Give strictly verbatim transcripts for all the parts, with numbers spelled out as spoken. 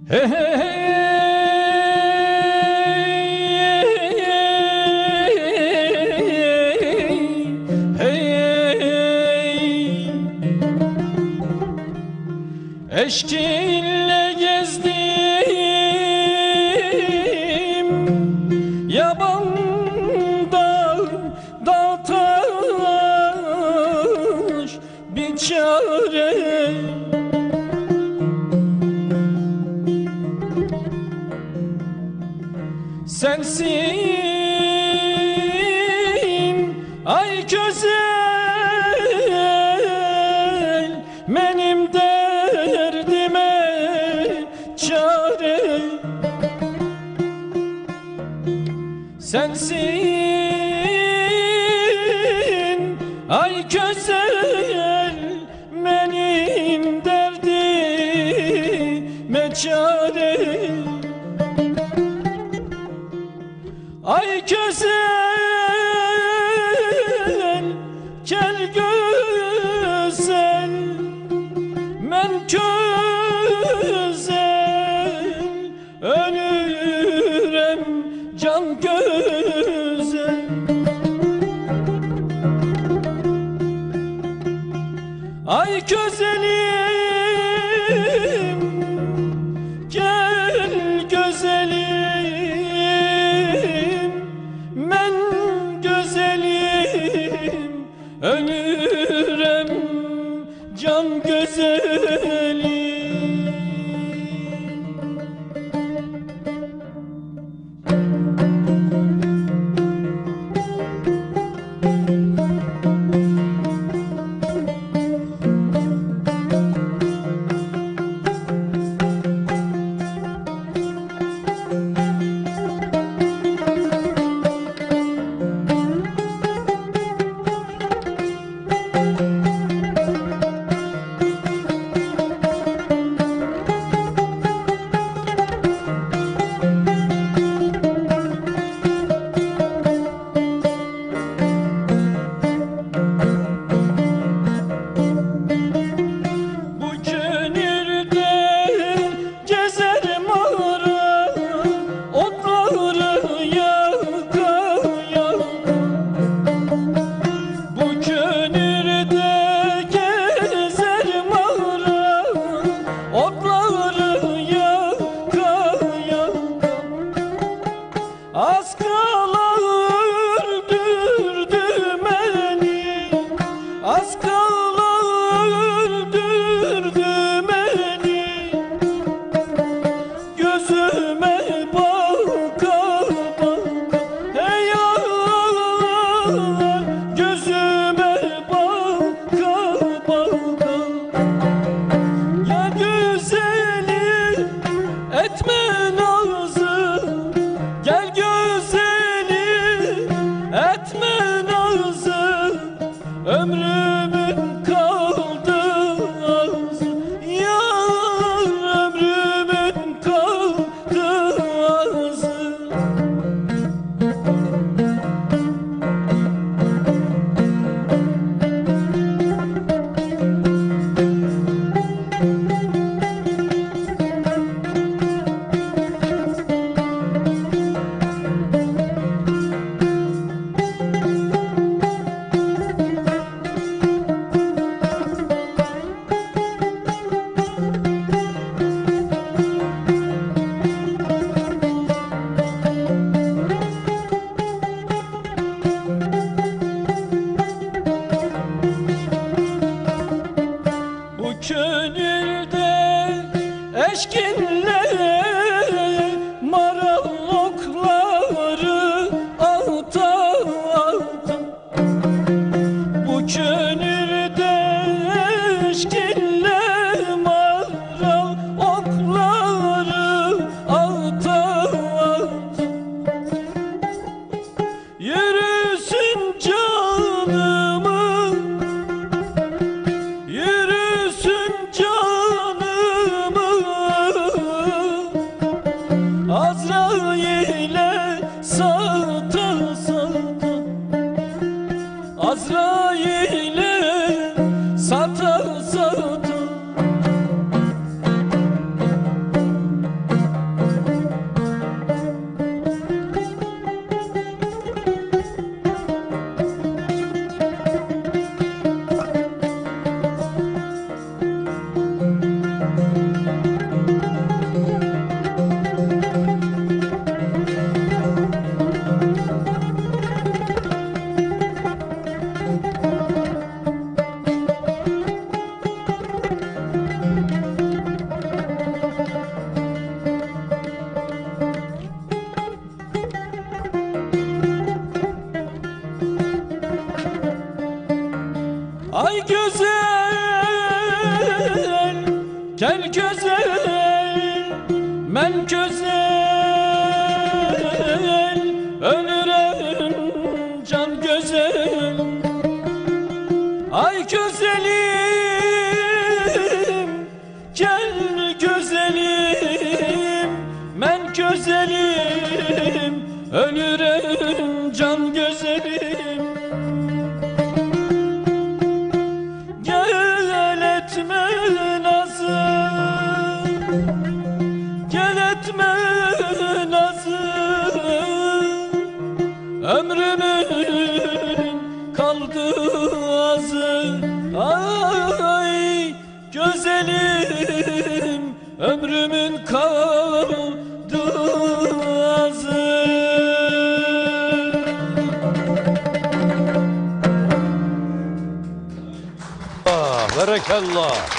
Hey, hey, hey, hey. Eşkinle gezdim yabanda, dağ taş bir çare. Sensin ay güzel, benim derdime çare. Sensin ay güzel, benim derdime çare. Ay güzel, gel güzel, men güzel, ölürem can güzel. Ay güzelim, gel güzelim, men güzelim, ölürem can güzelim. Az kala öldürdü beni, az kala öldürdü beni. Gözüme baka baka, hey Allah, gözüme baka baka. Ya güzeli etme nazı, gel güzeli etme nazı, ömrümün kaldı az, yar ömrümün kaldı az. Gönülde eşkinle maral okları alta alta. Bu gönülde eşkinle maral okları alta alta. Yürüsün canımı, yürüsün canımı Gel güzel, men güzel, ölürüm can güzel. Ay güzelim, gel güzelim, men güzelim, ölürüm can güzelim. Gel etme nazı, gel etme nazı, ömrümün kaldı azı. Ay güzelim, ömrümün kaldı azı. Berekallah.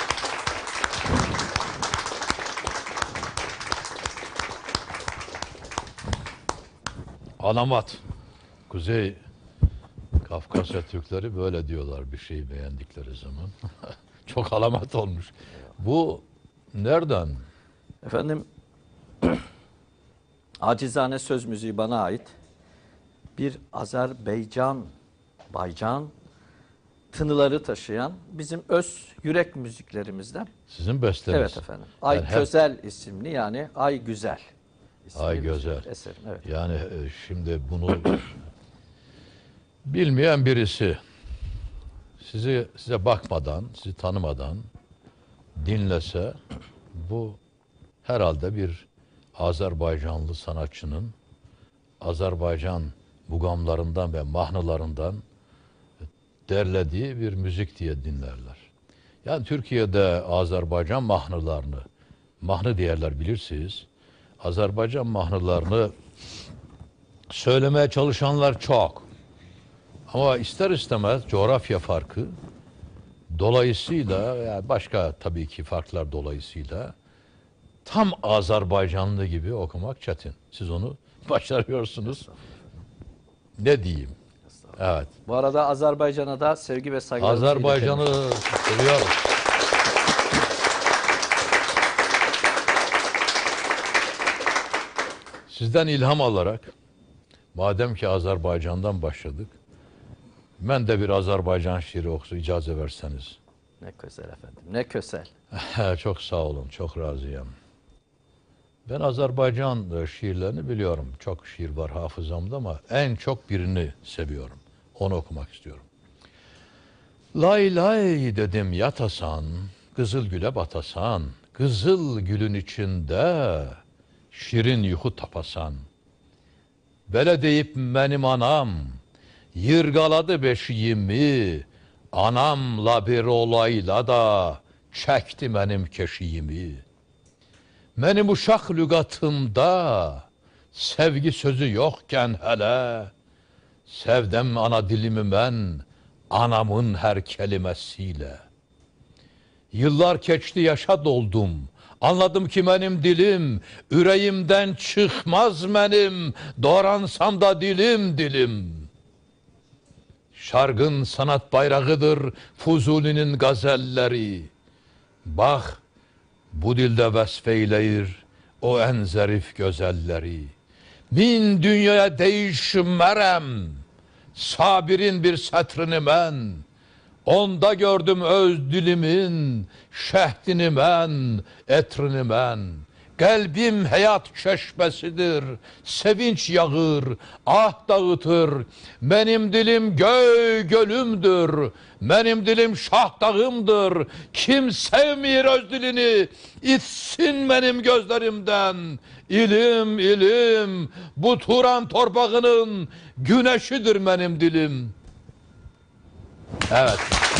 Alamat. Kuzey Kafkasya Türkleri böyle diyorlar bir şeyi beğendikleri zaman. Çok alamat olmuş. Bu nereden? Efendim, acizane söz müziği bana ait. Bir Azerbaycan, Baycan tınıları taşıyan bizim öz yürek müziklerimizden. Sizin besteniz. Evet efendim. Ay Yani hep- Güzel isimli, yani Ay Güzel isimli Ay bir Güzel. eserim. Evet. Yani e, şimdi bunu bilmeyen birisi sizi size bakmadan, sizi tanımadan dinlese bu herhalde bir Azerbaycanlı sanatçının Azerbaycan bugamlarından ve mahnılarından derlediği bir müzik diye dinlerler. Yani Türkiye'de Azerbaycan mahnılarını, mahnı diyorlar bilirsiniz. Azerbaycan mahnılarını söylemeye çalışanlar çok. Ama ister istemez coğrafya farkı dolayısıyla, yani başka tabii ki farklar dolayısıyla tam Azerbaycanlı gibi okumak çetin. Siz onu başarıyorsunuz. Ne diyeyim? Evet. Bu arada Azerbaycan'a da sevgi ve saygılarımızı Azerbaycan'ı iletelim. seviyoruz. Sizden ilham alarak, madem ki Azerbaycan'dan başladık, ben de bir Azerbaycan şiiri okusu icazet verseniz. Ne kösel efendim, ne kösel. Çok sağ olun, çok razıyım. Ben Azerbaycan e, şiirlerini biliyorum. Çok şiir var hafızamda ama en çok birini seviyorum. Onu okumak istiyorum. Lay lay dedim yatasan, kızıl güle batasan, kızıl gülün içinde şirin yuhu tapasan. Böyle deyip benim anam yırgaladı beşiğimi, anamla bir olayla da çekti benim keşiğimi. Benim uşaq lügatımda sevgi sözü yokken hele, sevdim ana dilimi ben anamın her kelimesiyle. Yıllar geçti yaşa doldum, anladım ki benim dilim yüreğimden çıkmaz benim, doğransam da dilim dilim. Şarkın sanat bayrağıdır Fuzuli'nin gazelleri. Bak bu dilde vesfeyleyir o en zarif gözelleri. Min dünyaya değişmərəm, sabirin bir sətrini ben. Onda gördüm öz dilimin şehdini ben, etrini ben. Kalbim hayat çeşmesidir, sevinç yağır, ah dağıtır. Benim dilim göy gölümdür, benim dilim şah dağımdır. Kim sevmir öz dilini, içsin benim gözlerimden. İlim, ilim, bu Turan torpağının güneşidir benim dilim. Evet.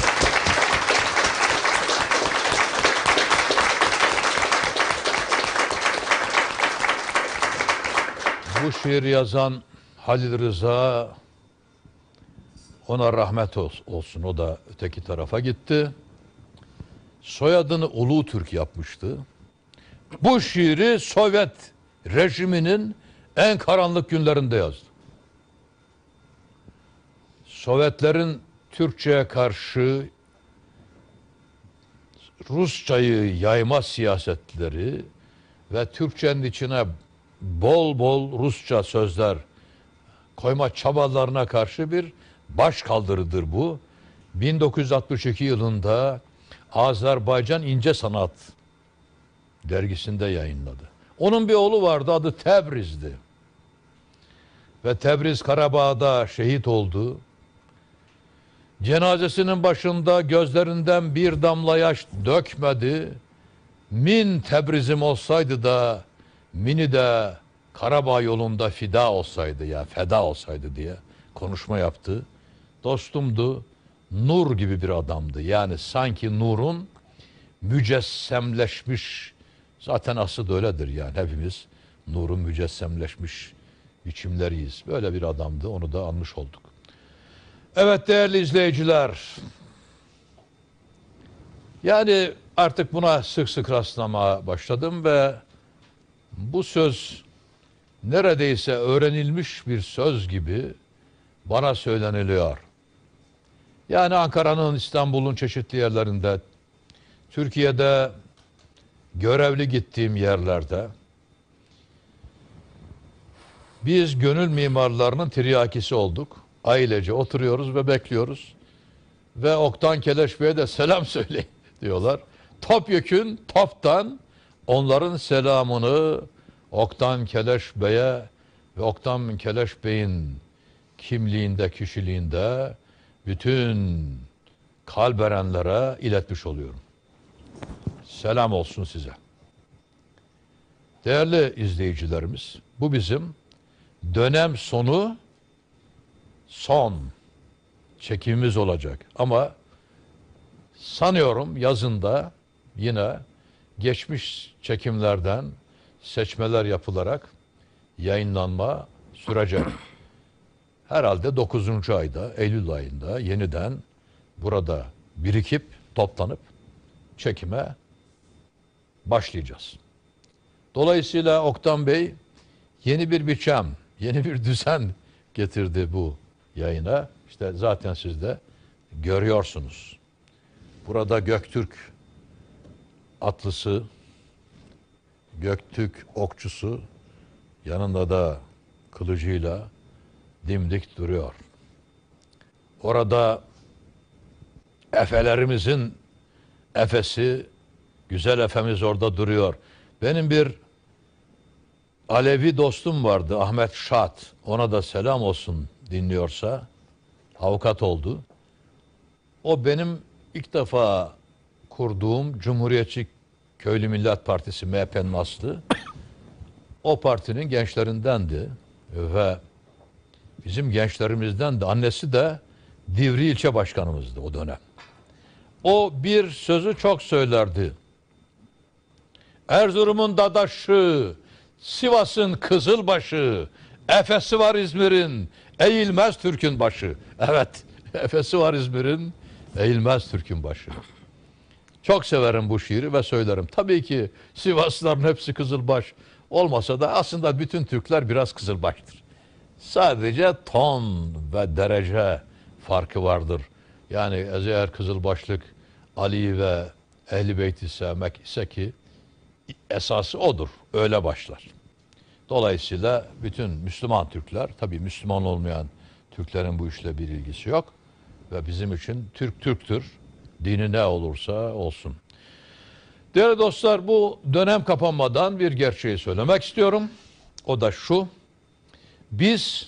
Bu şiir yazan Halil Rıza, ona rahmet olsun, o da öteki tarafa gitti. Soyadını Ulu Türk yapmıştı. Bu şiiri Sovyet rejiminin en karanlık günlerinde yazdı. Sovyetlerin Türkçe'ye karşı Rusçayı yayma siyasetleri ve Türkçenin içine bol bol Rusça sözler koyma çabalarına karşı bir başkaldırıdır bu. bin dokuz yüz altmış iki yılında Azerbaycan İnce Sanat dergisinde yayınladı. Onun bir oğlu vardı, adı Tebriz'di. Ve Tebriz Karabağ'da şehit oldu. Cenazesinin başında gözlerinden bir damla yaş dökmedi. Min Tebriz'im olsaydı da mini de Karabağ yolunda fida olsaydı ya feda olsaydı diye konuşma yaptı. Dostumdu. Nur gibi bir adamdı. Yani sanki nurun mücessemleşmiş, zaten aslı da öyledir yani hepimiz nurun mücessemleşmiş biçimleriyiz. Böyle bir adamdı. Onu da anmış olduk. Evet değerli izleyiciler. Yani artık buna sık sık rastlamaya başladım ve bu söz neredeyse öğrenilmiş bir söz gibi bana söyleniliyor. Yani Ankara'nın, İstanbul'un çeşitli yerlerinde, Türkiye'de görevli gittiğim yerlerde biz gönül mimarlarının tiryakisi olduk. Ailece oturuyoruz ve bekliyoruz. Ve Oktan Keleş Bey'e de selam söyleyin diyorlar. Topyekün toptan onların selamını Oktan Keleş Bey'e ve Oktan Keleş Bey'in kimliğinde, kişiliğinde bütün kalberenlere iletmiş oluyorum. Selam olsun size. Değerli izleyicilerimiz, bu bizim dönem sonu son çekimimiz olacak. Ama sanıyorum yazında yine geçmiş çekimlerden seçmeler yapılarak yayınlanma sürecek. Herhalde dokuzuncu ayda, Eylül ayında yeniden burada birikip toplanıp çekime başlayacağız. Dolayısıyla Oktan Bey yeni bir biçim, yeni bir düzen getirdi bu yayına. İşte zaten siz de görüyorsunuz. Burada Göktürk atlısı, Göktürk okçusu, yanında da kılıcıyla dimdik duruyor. Orada efelerimizin efesi, güzel efemiz orada duruyor. Benim bir Alevi dostum vardı, Ahmet Şat. Ona da selam olsun dinliyorsa. Avukat oldu. O benim ilk defa kurduğum Cumhuriyetçi Köylü Millet Partisi, M H P'nin aslı. O partinin gençlerindendi ve bizim gençlerimizden de, annesi de Divri ilçe başkanımızdı o dönem. O bir sözü çok söylerdi. Erzurum'un dadaşı, Sivas'ın kızılbaşı, Efesi var İzmir'in, eğilmez Türk'ün başı. Evet, Efesi var İzmir'in, eğilmez Türk'ün başı. Çok severim bu şiiri ve söylerim. Tabii ki Sivaslıların hepsi kızılbaş olmasa da aslında bütün Türkler biraz kızılbaştır. Sadece ton ve derece farkı vardır. Yani eğer kızılbaşlık Ali'yi ve Ehl-i Beyt'i sevmek ise ki esası odur. Öyle başlar. Dolayısıyla bütün Müslüman Türkler, tabii Müslüman olmayan Türklerin bu işle bir ilgisi yok. Ve bizim için Türk Türktür. Dini ne olursa olsun. Değerli dostlar, bu dönem kapanmadan bir gerçeği söylemek istiyorum. O da şu. Biz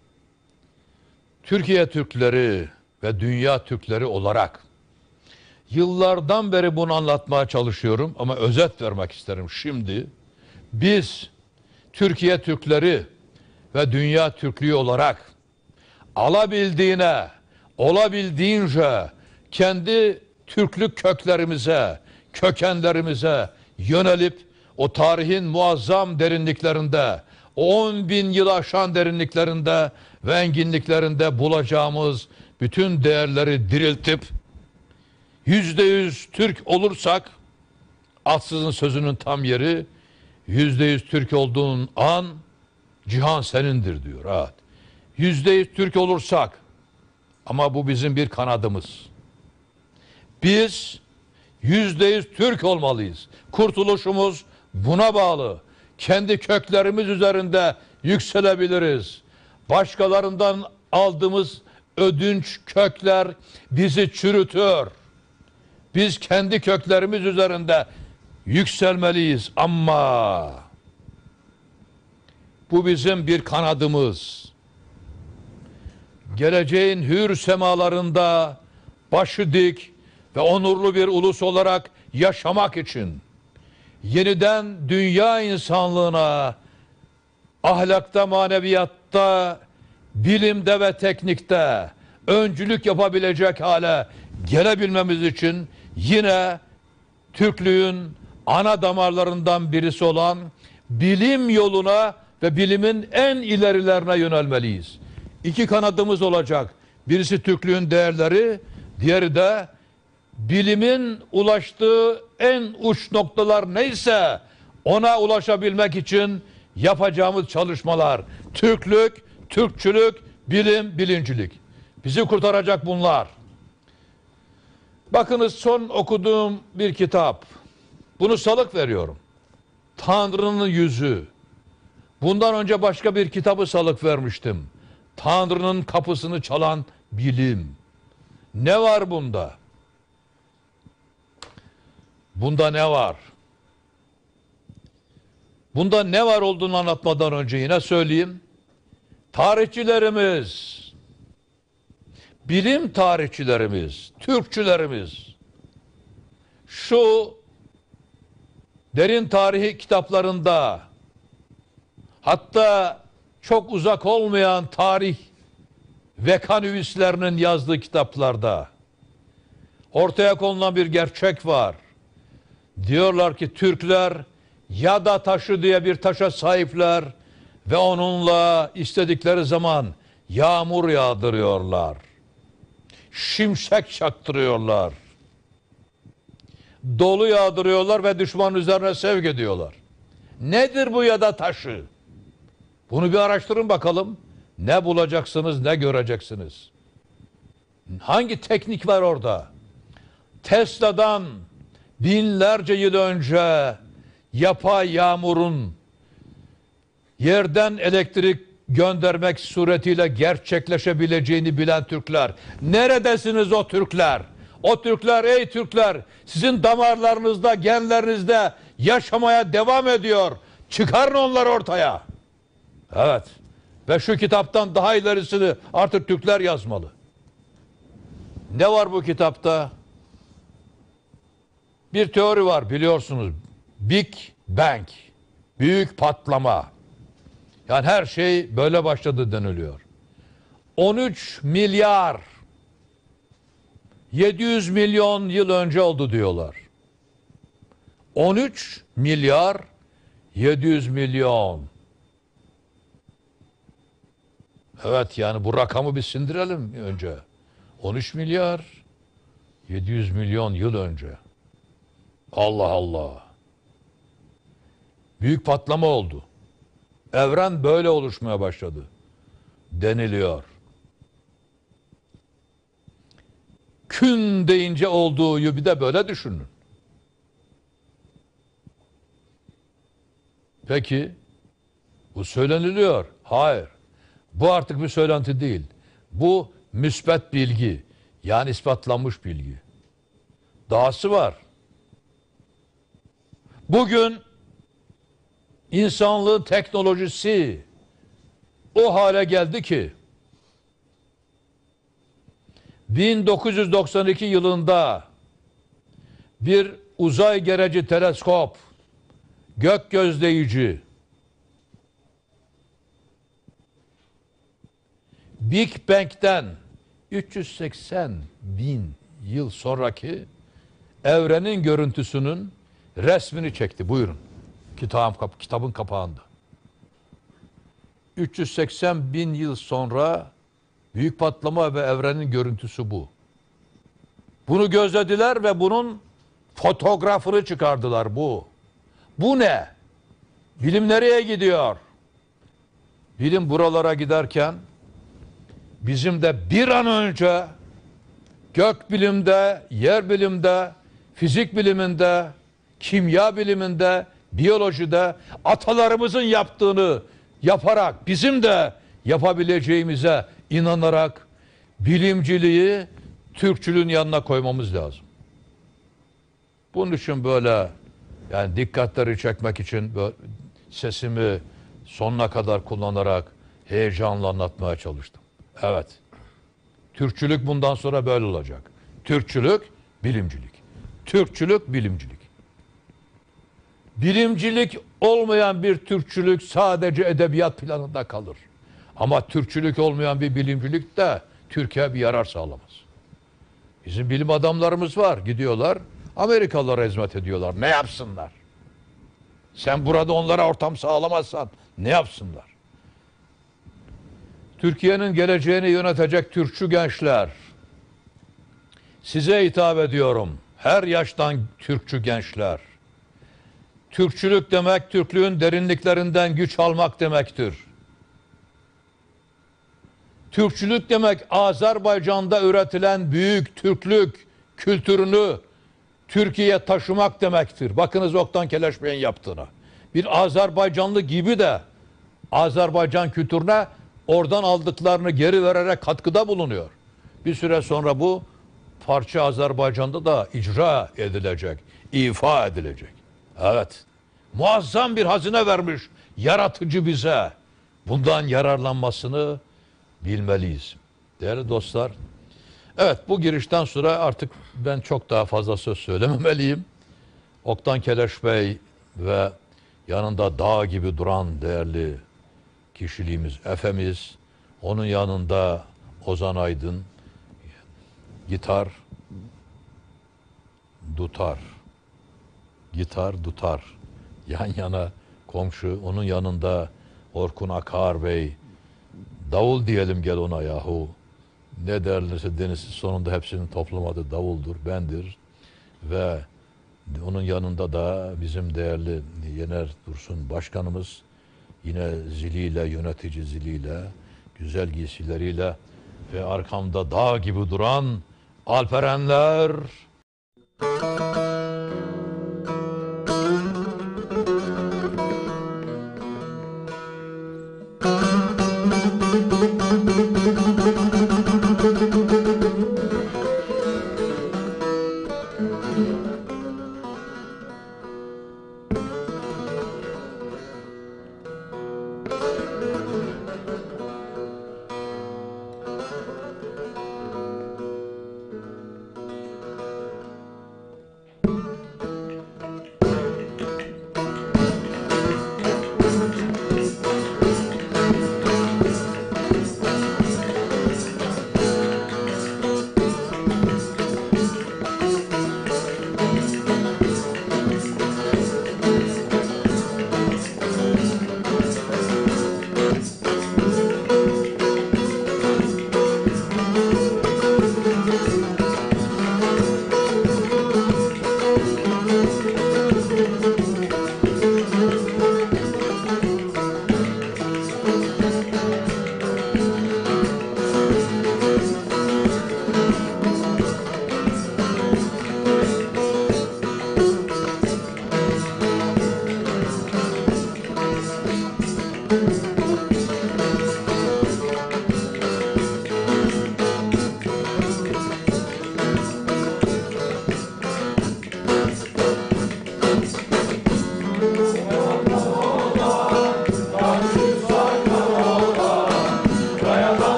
Türkiye Türkleri ve dünya Türkleri olarak yıllardan beri bunu anlatmaya çalışıyorum ama özet vermek isterim şimdi. Biz Türkiye Türkleri ve dünya Türklüğü olarak alabildiğine, olabildiğince kendi Türklük köklerimize, kökenlerimize yönelip o tarihin muazzam derinliklerinde, on bin yıl aşan derinliklerinde ve enginliklerinde bulacağımız bütün değerleri diriltip yüzde yüz Türk olursak, atsızın sözünün tam yeri, yüzde yüz Türk olduğun an cihan senindir diyor. Evet. Yüzde yüz Türk olursak, ama bu bizim bir kanadımız. Biz Yüzde yüz Türk olmalıyız. Kurtuluşumuz buna bağlı. Kendi köklerimiz üzerinde yükselebiliriz. Başkalarından aldığımız ödünç kökler bizi çürütür. Biz kendi köklerimiz üzerinde yükselmeliyiz ama bu bizim bir kanadımız. Geleceğin hür semalarında başı dik ve onurlu bir ulus olarak yaşamak için yeniden dünya insanlığına ahlakta, maneviyatta, bilimde ve teknikte öncülük yapabilecek hale gelebilmemiz için yine Türklüğün ana damarlarından birisi olan bilim yoluna ve bilimin en ilerilerine yönelmeliyiz. İki kanadımız olacak. Birisi Türklüğün değerleri, diğeri de bilimin ulaştığı en uç noktalar neyse ona ulaşabilmek için yapacağımız çalışmalar. Türklük, Türkçülük, bilim, bilincilik. Bizi kurtaracak bunlar. Bakınız son okuduğum bir kitap. Bunu salık veriyorum. Tanrı'nın Yüzü. Bundan önce başka bir kitabı salık vermiştim. Tanrı'nın kapısını çalan bilim. Ne var bunda? Bunda ne var? Bunda ne var olduğunu anlatmadan önce yine söyleyeyim. Tarihçilerimiz, bilim tarihçilerimiz, Türkçülerimiz şu derin tarihi kitaplarında, hatta çok uzak olmayan tarih vekanüvislerinin yazdığı kitaplarda ortaya konulan bir gerçek var. Diyorlar ki Türkler Yada taşı diye bir taşa sahipler ve onunla istedikleri zaman yağmur yağdırıyorlar. Şimşek çaktırıyorlar. Dolu yağdırıyorlar ve düşmanın üzerine sevk ediyorlar. Nedir bu Yada taşı? Bunu bir araştırın bakalım. Ne bulacaksınız, ne göreceksiniz? Hangi teknik var orada? Tesla'dan binlerce yıl önce yapay yağmurun yerden elektrik göndermek suretiyle gerçekleşebileceğini bilen Türkler. Neredesiniz o Türkler? O Türkler, ey Türkler, sizin damarlarınızda, genlerinizde yaşamaya devam ediyor. Çıkarın onları ortaya. Evet. Ve şu kitaptan daha ilerisini artık Türkler yazmalı. Ne var bu kitapta? Bir teori var biliyorsunuz. Big Bang. Büyük patlama. Yani her şey böyle başladı deniliyor. on üç milyar yedi yüz milyon yıl önce oldu diyorlar. on üç milyar yedi yüz milyon. Evet, yani bu rakamı bir sindirelim önce. on üç milyar yedi yüz milyon yıl önce. Allah Allah. Büyük patlama oldu. Evren böyle oluşmaya başladı deniliyor. Kün deyince olduğu bir de böyle düşünün. Peki bu söyleniliyor. Hayır. Bu artık bir söylenti değil. Bu müsbet bilgi. Yani ispatlanmış bilgi. Dahası var. Bugün insanlığın teknolojisi o hale geldi ki bin dokuz yüz doksan iki yılında bir uzay gereci teleskop, gök gözleyici, Big Bang'den üç yüz seksen bin yıl sonraki evrenin görüntüsünün resmini çekti. Buyurun. Kitabın, kitabın kapağında. üç yüz seksen bin yıl sonra büyük patlama ve evrenin görüntüsü bu. Bunu gözlediler ve bunun fotoğrafını çıkardılar bu. Bu ne? Bilim nereye gidiyor? Bilim buralara giderken bizim de bir an önce gök bilimde, yer bilimde, fizik biliminde, kimya biliminde, biyolojide atalarımızın yaptığını yaparak bizim de yapabileceğimize inanarak bilimciliği Türkçülüğün yanına koymamız lazım. Bunun için böyle yani dikkatleri çekmek için böyle sesimi sonuna kadar kullanarak heyecanla anlatmaya çalıştım. Evet. Türkçülük bundan sonra böyle olacak. Türkçülük, bilimcilik. Türkçülük, bilimcilik. Bilimcilik olmayan bir Türkçülük sadece edebiyat planında kalır. Ama Türkçülük olmayan bir bilimcilik de Türkiye'ye bir yarar sağlamaz. Bizim bilim adamlarımız var. Gidiyorlar Amerikalılara hizmet ediyorlar. Ne yapsınlar? Sen burada onlara ortam sağlamazsan ne yapsınlar? Türkiye'nin geleceğini yönetecek Türkçü gençler, size hitap ediyorum. Her yaştan Türkçü gençler. Türkçülük demek, Türklüğün derinliklerinden güç almak demektir. Türkçülük demek, Azerbaycan'da üretilen büyük Türklük kültürünü Türkiye'ye taşımak demektir. Bakınız Oktan Keleş Bey'in yaptığına. Bir Azerbaycanlı gibi de Azerbaycan kültürüne oradan aldıklarını geri vererek katkıda bulunuyor. Bir süre sonra bu parça Azerbaycan'da da icra edilecek, ifa edilecek. Evet, muazzam bir hazine vermiş yaratıcı bize. Bundan yararlanmasını bilmeliyiz. Değerli dostlar, evet bu girişten sonra artık ben çok daha fazla söz söylememeliyim. Oktan Keleş Bey ve yanında dağ gibi duran değerli kişiliğimiz, Efemiz, onun yanında Ozan Aydın, gitar, dutar, gitar, dutar, yan yana komşu, onun yanında Orkun Akar Bey, davul diyelim gel ona yahu, ne derlerse deniz sonunda hepsinin toplamadığı davuldur, bendir ve onun yanında da bizim değerli Yener Dursun Başkanımız, yine ziliyle, yönetici ziliyle, güzel giysileriyle ve arkamda dağ gibi duran Alperenler.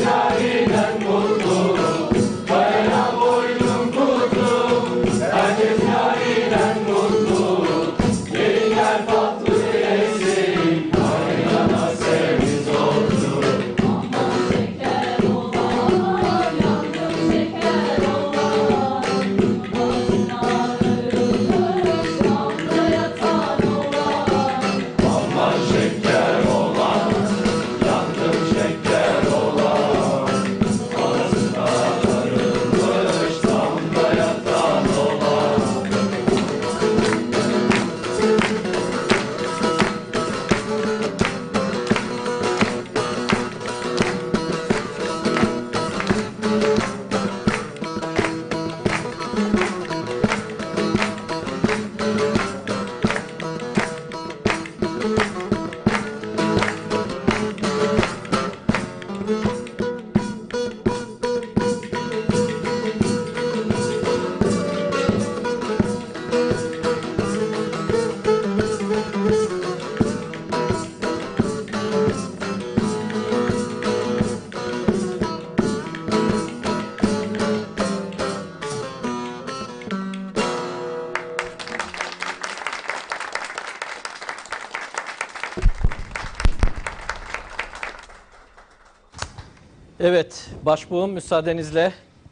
Evet, başbuğum müsaadenizle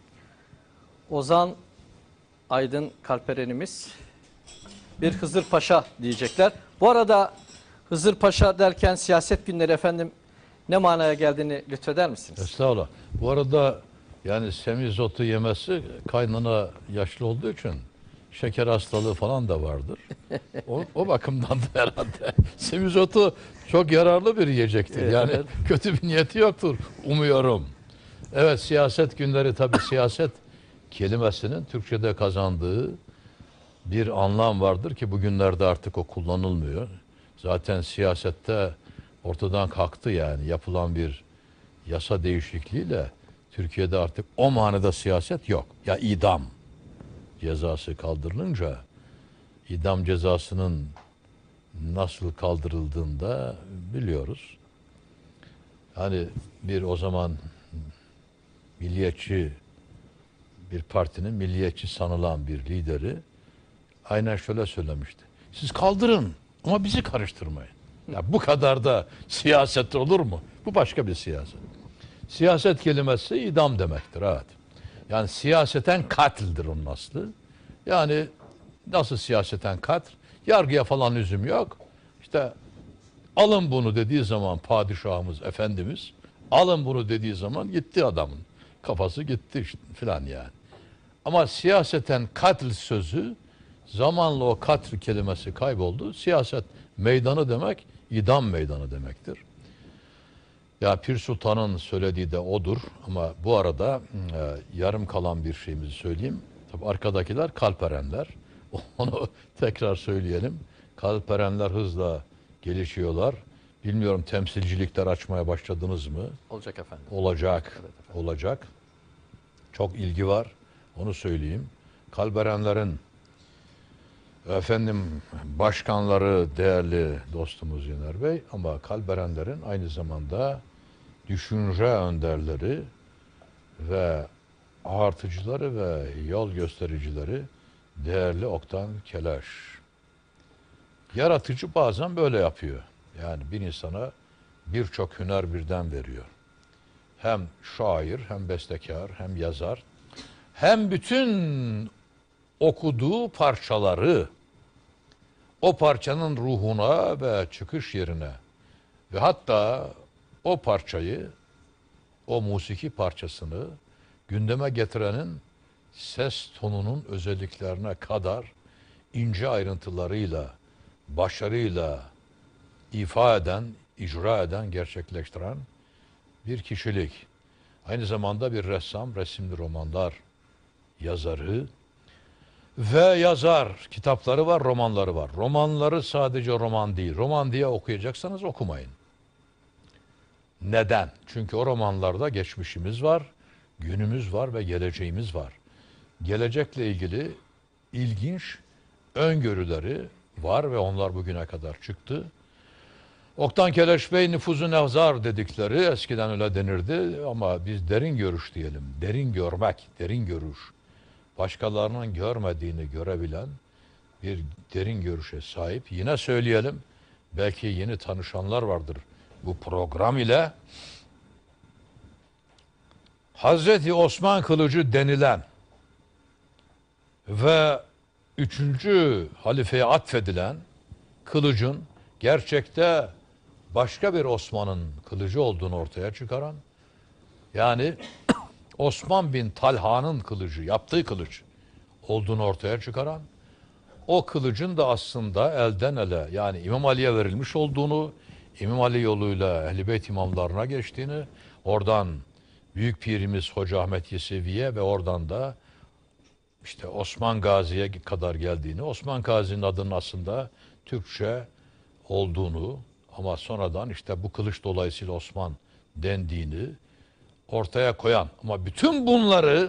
Ozan Aydın Kalperenimiz bir Hızır Paşa diyecekler. Bu arada Hızır Paşa derken siyaset günleri efendim ne manaya geldiğini lütfeder misiniz? Estağfurullah. Bu arada yani semizotu yemesi kaynana yaşlı olduğu için şeker hastalığı falan da vardır. O, o bakımdan da herhalde semizotu çok yararlı bir yiyecektir. Evet, Yani evet. kötü bir niyeti yoktur umuyorum. Evet, siyaset günleri, tabii siyaset kelimesinin Türkçe'de kazandığı bir anlam vardır ki bugünlerde artık o kullanılmıyor. Zaten siyasette ortadan kalktı, yani yapılan bir yasa değişikliğiyle Türkiye'de artık o manada siyaset yok. Ya idam cezası kaldırılınca idam cezasının nasıl kaldırıldığını da biliyoruz. Hani bir o zaman milliyetçi bir partinin milliyetçi sanılan bir lideri aynen şöyle söylemişti. Siz kaldırın ama bizi karıştırmayın. Ya bu kadar da siyaset olur mu? Bu başka bir siyaset. Siyaset kelimesi idam demektir. Evet. Yani siyaseten katildir onun aslı. Yani nasıl siyaseten katil? Yargıya falan lüzum yok. İşte alın bunu dediği zaman padişahımız, efendimiz, alın bunu dediği zaman gitti adamın. Kafası gitti işte, filan yani. Ama siyaseten katil sözü zamanla o katil kelimesi kayboldu. Siyaset meydanı demek, idam meydanı demektir. Ya Pir Sultan'ın söylediği de odur ama bu arada e, yarım kalan bir şeyimizi söyleyeyim. Tabii arkadakiler kalperenler. Onu tekrar söyleyelim. Kalperenler hızla gelişiyorlar. Bilmiyorum, temsilcilikler açmaya başladınız mı? Olacak efendim. Olacak. Evet efendim. Olacak. Çok ilgi var. Onu söyleyeyim. Kalperenlerin efendim başkanları değerli dostumuz Yener Bey, ama Kalperenlerin aynı zamanda düşünce önderleri ve artıcıları ve yol göstericileri değerli Oktan Keleş. Yaratıcı bazen böyle yapıyor. Yani bir insana birçok hüner birden veriyor. Hem şair, hem bestekar, hem yazar, hem bütün okuduğu parçaları o parçanın ruhuna ve çıkış yerine ve hatta o parçayı, o musiki parçasını gündeme getirenin ses tonunun özelliklerine kadar ince ayrıntılarıyla, başarıyla ifa eden, icra eden, gerçekleştiren bir kişilik. Aynı zamanda bir ressam, resimli romanlar yazarı ve yazar. Kitapları var, romanları var. Romanları sadece roman değil. Roman diye okuyacaksanız okumayın. Neden? Çünkü o romanlarda geçmişimiz var, günümüz var ve geleceğimiz var. Gelecekle ilgili ilginç öngörüleri var ve onlar bugüne kadar çıktı. Oktan Keleş Bey nüfuzu nevzar dedikleri, eskiden öyle denirdi ama biz derin görüş diyelim. Derin görmek, derin görüş. Başkalarının görmediğini görebilen bir derin görüşe sahip. Yine söyleyelim, belki yeni tanışanlar vardır bu program ile. Hazreti Osman Kılıcı denilen ve üçüncü halifeye atfedilen kılıcın gerçekte başka bir Osman'ın kılıcı olduğunu ortaya çıkaran, yani Osman bin Talha'nın kılıcı, yaptığı kılıç olduğunu ortaya çıkaran, o kılıcın da aslında elden ele, yani İmam Ali'ye verilmiş olduğunu, İmam Ali yoluyla Ehl-i Beyt imamlarına geçtiğini, oradan Büyük Pirimiz Hoca Ahmet Yesevi'ye ve oradan da işte Osman Gazi'ye kadar geldiğini, Osman Gazi'nin adının aslında Türkçe olduğunu ama sonradan işte bu kılıç dolayısıyla Osman dendiğini ortaya koyan, ama bütün bunları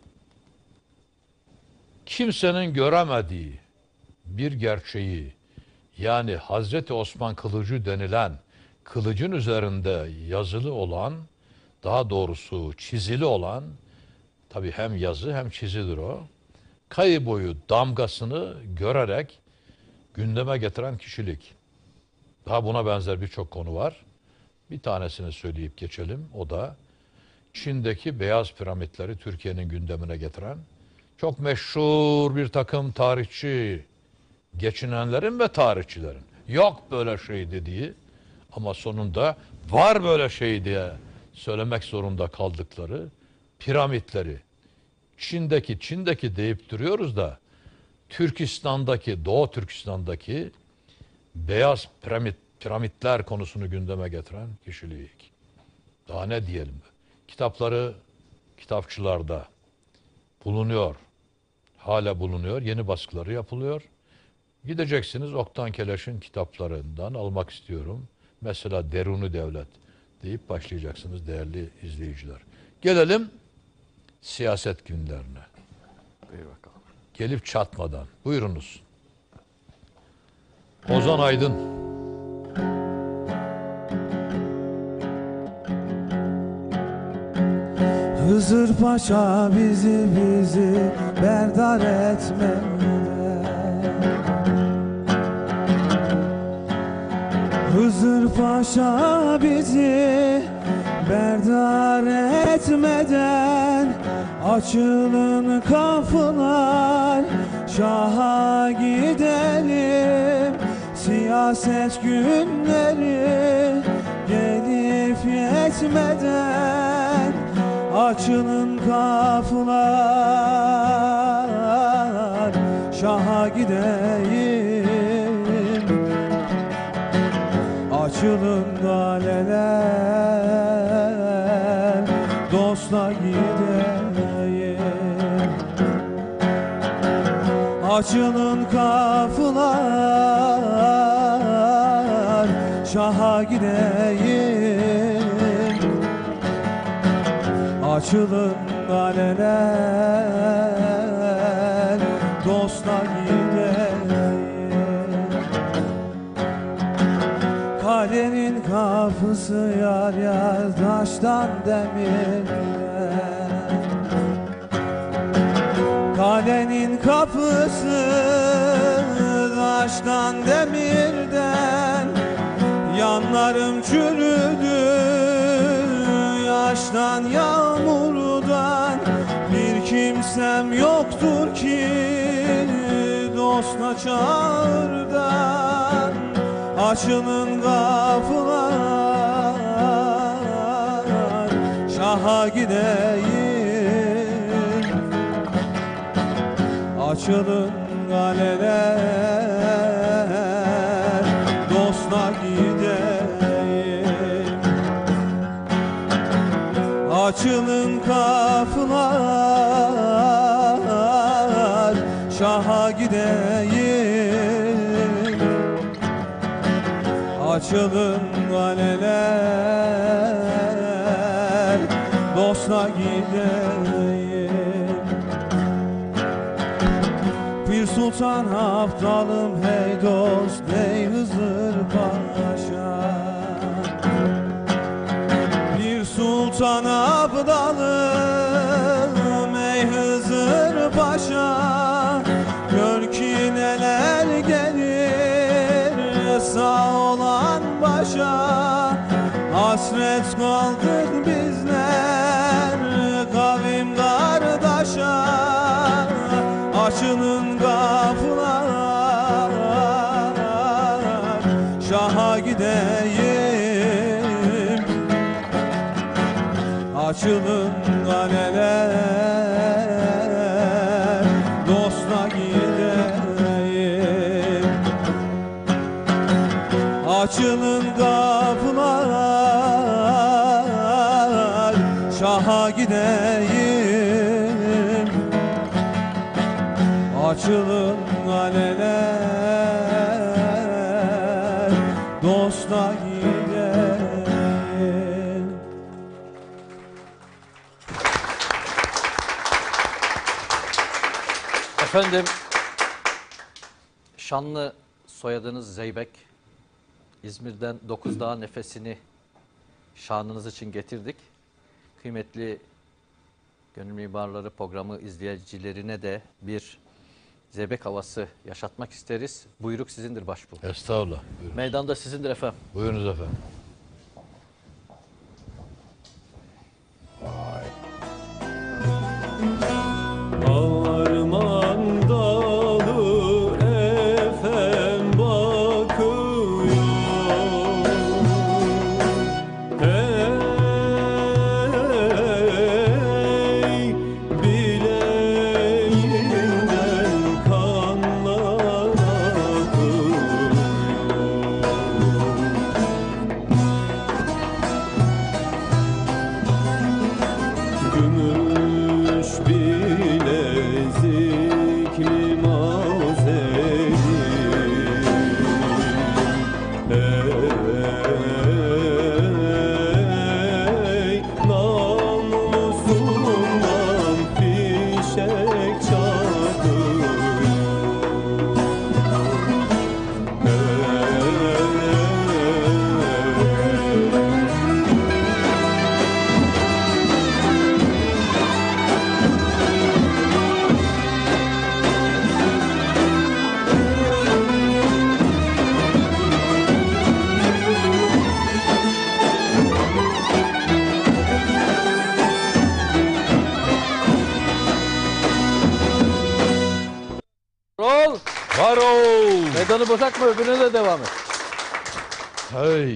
kimsenin göremediği bir gerçeği, yani Hazreti Osman kılıcı denilen kılıcın üzerinde yazılı olan, daha doğrusu çizili olan, tabii hem yazı hem çizidir o, kayı boyu damgasını görerek gündeme getiren kişilik. Daha buna benzer birçok konu var. Bir tanesini söyleyip geçelim. O da Çin'deki beyaz piramitleri Türkiye'nin gündemine getiren, çok meşhur bir takım tarihçi, geçinenlerin ve tarihçilerin yok böyle şey dediği ama sonunda var böyle şey diye söylemek zorunda kaldıkları piramitleri, Çin'deki, Çin'deki deyip duruyoruz da Türkistan'daki, Doğu Türkistan'daki beyaz piramit, piramitler konusunu gündeme getiren kişilik. Daha ne diyelim? Kitapları kitapçılarda bulunuyor. Hala bulunuyor. Yeni baskıları yapılıyor. Gideceksiniz Oktan Keleş'in kitaplarından almak istiyorum. Mesela Deruni Devlet deyip başlayacaksınız değerli izleyiciler. Gelelim siyaset günlerine. Buyur bakalım. Gelip çatmadan. Buyurunuz. Ozan Aydın. Hızır Paşa bizi bizi berdar etmeden, Hızır Paşa bizi berdar etmeden, açılın kapılar, şaha gidelim. Siyaset günleri gelip yetmeden, açılın kapılar, şaha gideyim. Açılın galeler, dosta gideyim. Açılın kapılar, şaha gideyim. Açılın galeler, dosta gideyim. Kalenin kapısı yar yar taştan demirden, kalenin kapısı taştan demirden, yanlarım çürüdü yaştan yağmurdan. Bir kimsem yoktur ki dosta çağırdan. Açılın kapılar, şaha gideyim. Açılın galeler, dosta gideyim. Açılın kapılar, şaha gideyim. Açılın galeler, dosta gideyim. Pir Sultan Abdalım hey dost, ey Hızır Paşa. Sultan Abdalım ey Hızır Paşa, gör ki neler gelir sağ olan başa. Hasret kaldık bizler kavim kardeşa, açılın kapılar Şaha gideyim, açılın kaleler dosta gideyim. Açılın kapılar Şaha gideyim, açılın kaleler dosta gideyim. Efendim, şanlı soyadınız Zeybek. İzmir'den dokuz Dağ nefesini şanınız için getirdik. Kıymetli Gönül Mimarları programı izleyicilerine de bir Zeybek havası yaşatmak isteriz. Buyruk sizindir başbuğ. Estağfurullah. Buyurun. Meydanda sizindir efendim. Buyurunuz efendim. Arman dalı efem bakıyor, hey bileğinden kanlar akıyor. Gümüş bilezikli mazeri, hey namusundan fişek çakıyor, Rol! Var ol. Meydanı bırakma, öbürüne de devam et. Hey.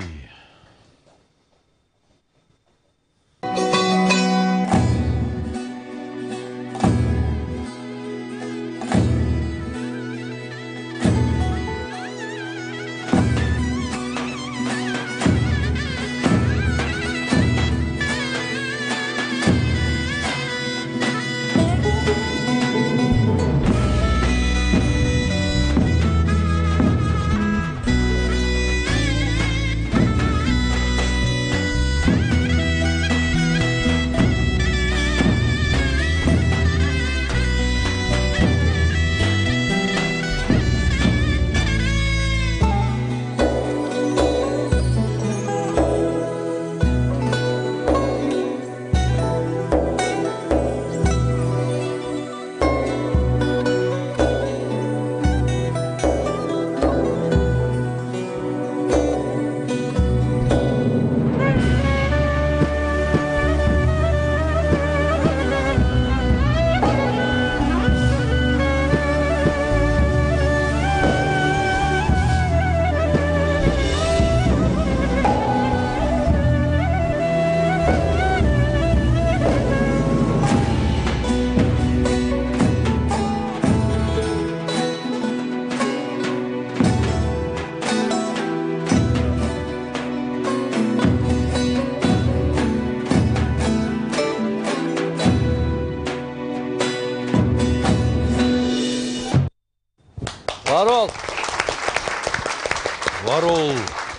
Var ol. Var ol.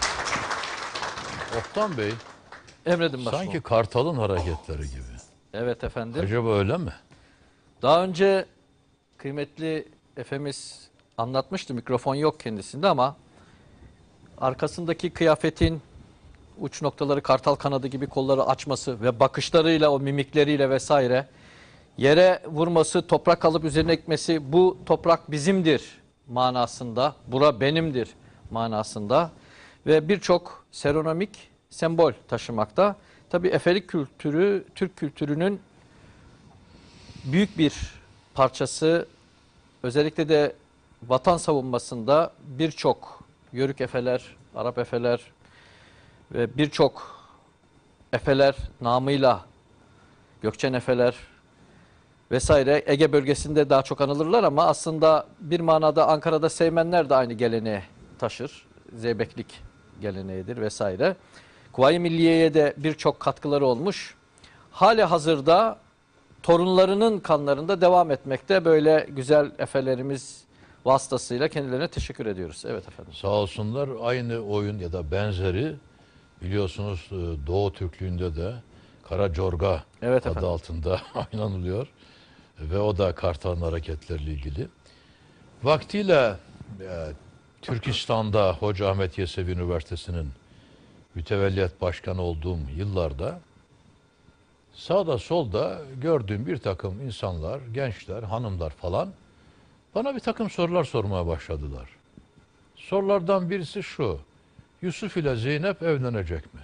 Oktan Bey, Emredin başbuğ. sanki Kartal'ın hareketleri gibi. Evet efendim. Acaba öyle mi? Daha önce kıymetli Efemiz anlatmıştı, mikrofon yok kendisinde ama arkasındaki kıyafetin uç noktaları kartal kanadı gibi kolları açması ve bakışlarıyla, o mimikleriyle vesaire yere vurması, toprak alıp üzerine ekmesi, bu toprak bizimdir manasında, bura benimdir manasında ve birçok seronomik sembol taşımakta. Tabii Efelik kültürü, Türk kültürünün büyük bir parçası, özellikle de vatan savunmasında birçok Yörük efeler, Arap efeler ve birçok efeler namıyla Gökçen efeler vesaire Ege bölgesinde daha çok anılırlar ama aslında bir manada Ankara'da Seymenler de aynı geleneği taşır. Zeybeklik geleneğidir vesaire. Kuvayi Milliye'ye de birçok katkıları olmuş. Hali hazırda torunlarının kanlarında devam etmekte. Böyle güzel efelerimiz vasıtasıyla kendilerine teşekkür ediyoruz. Evet efendim. Sağ olsunlar, aynı oyun ya da benzeri biliyorsunuz Doğu Türklüğünde de Kara Corga Evet adı efendim. altında oynanılıyor. Ve o da Kartal'ın hareketleriyle ilgili. Vaktiyle e, Türkistan'da Hoca Ahmet Yesevi Üniversitesi'nin mütevelliyet başkanı olduğum yıllarda sağda solda gördüğüm bir takım insanlar, gençler, hanımlar falan bana bir takım sorular sormaya başladılar. Sorulardan birisi şu: Yusuf ile Zeynep evlenecek mi?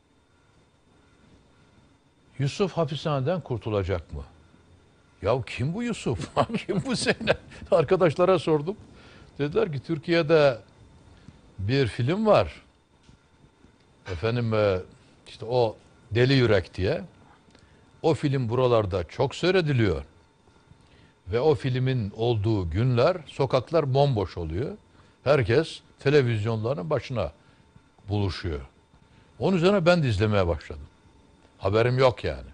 Yusuf hapishaneden kurtulacak mı? Ya kim bu Yusuf? Kim bu Zeynep? Arkadaşlara sordum. Dediler ki Türkiye'de bir film var. Efendim işte o Deli Yürek diye. O film buralarda çok seyrediliyor. Ve o filmin olduğu günler sokaklar bomboş oluyor. Herkes televizyonların başına buluşuyor. Onun üzerine ben de izlemeye başladım. Haberim yok yani.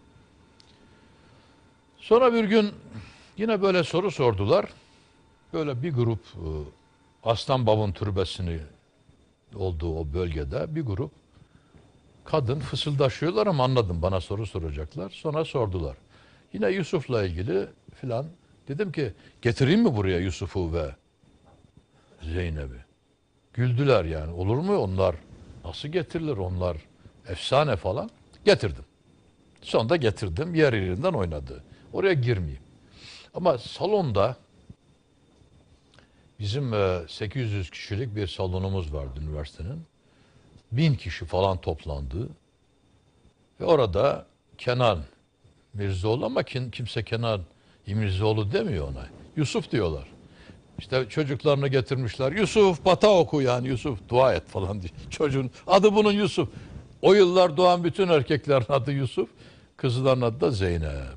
Sonra bir gün yine böyle soru sordular. Böyle bir grup Aslan Bab'ın türbesini olduğu o bölgede bir grup kadın fısıldaşıyorlar ama anladım, bana soru soracaklar. Sonra sordular. Yine Yusuf'la ilgili filan. Dedim ki getireyim mi buraya Yusuf'u ve Zeynep'i? Güldüler yani. Olur mu onlar? Nasıl getirilir onlar? Efsane falan. Getirdim. Sonunda getirdim. Yer yerinden oynadı. Oraya girmeyeyim. Ama salonda bizim sekiz yüz kişilik bir salonumuz vardı üniversitenin. Bin kişi falan toplandı. Ve orada Kenan Mirzoğlu, ama kim, kimse Kenan Mirzoğlu demiyor ona. Yusuf diyorlar. İşte çocuklarını getirmişler. Yusuf bata oku, yani Yusuf dua et falan diye. Çocuğun adı bunun Yusuf. O yıllar doğan bütün erkeklerin adı Yusuf. Kızların adı da Zeynep.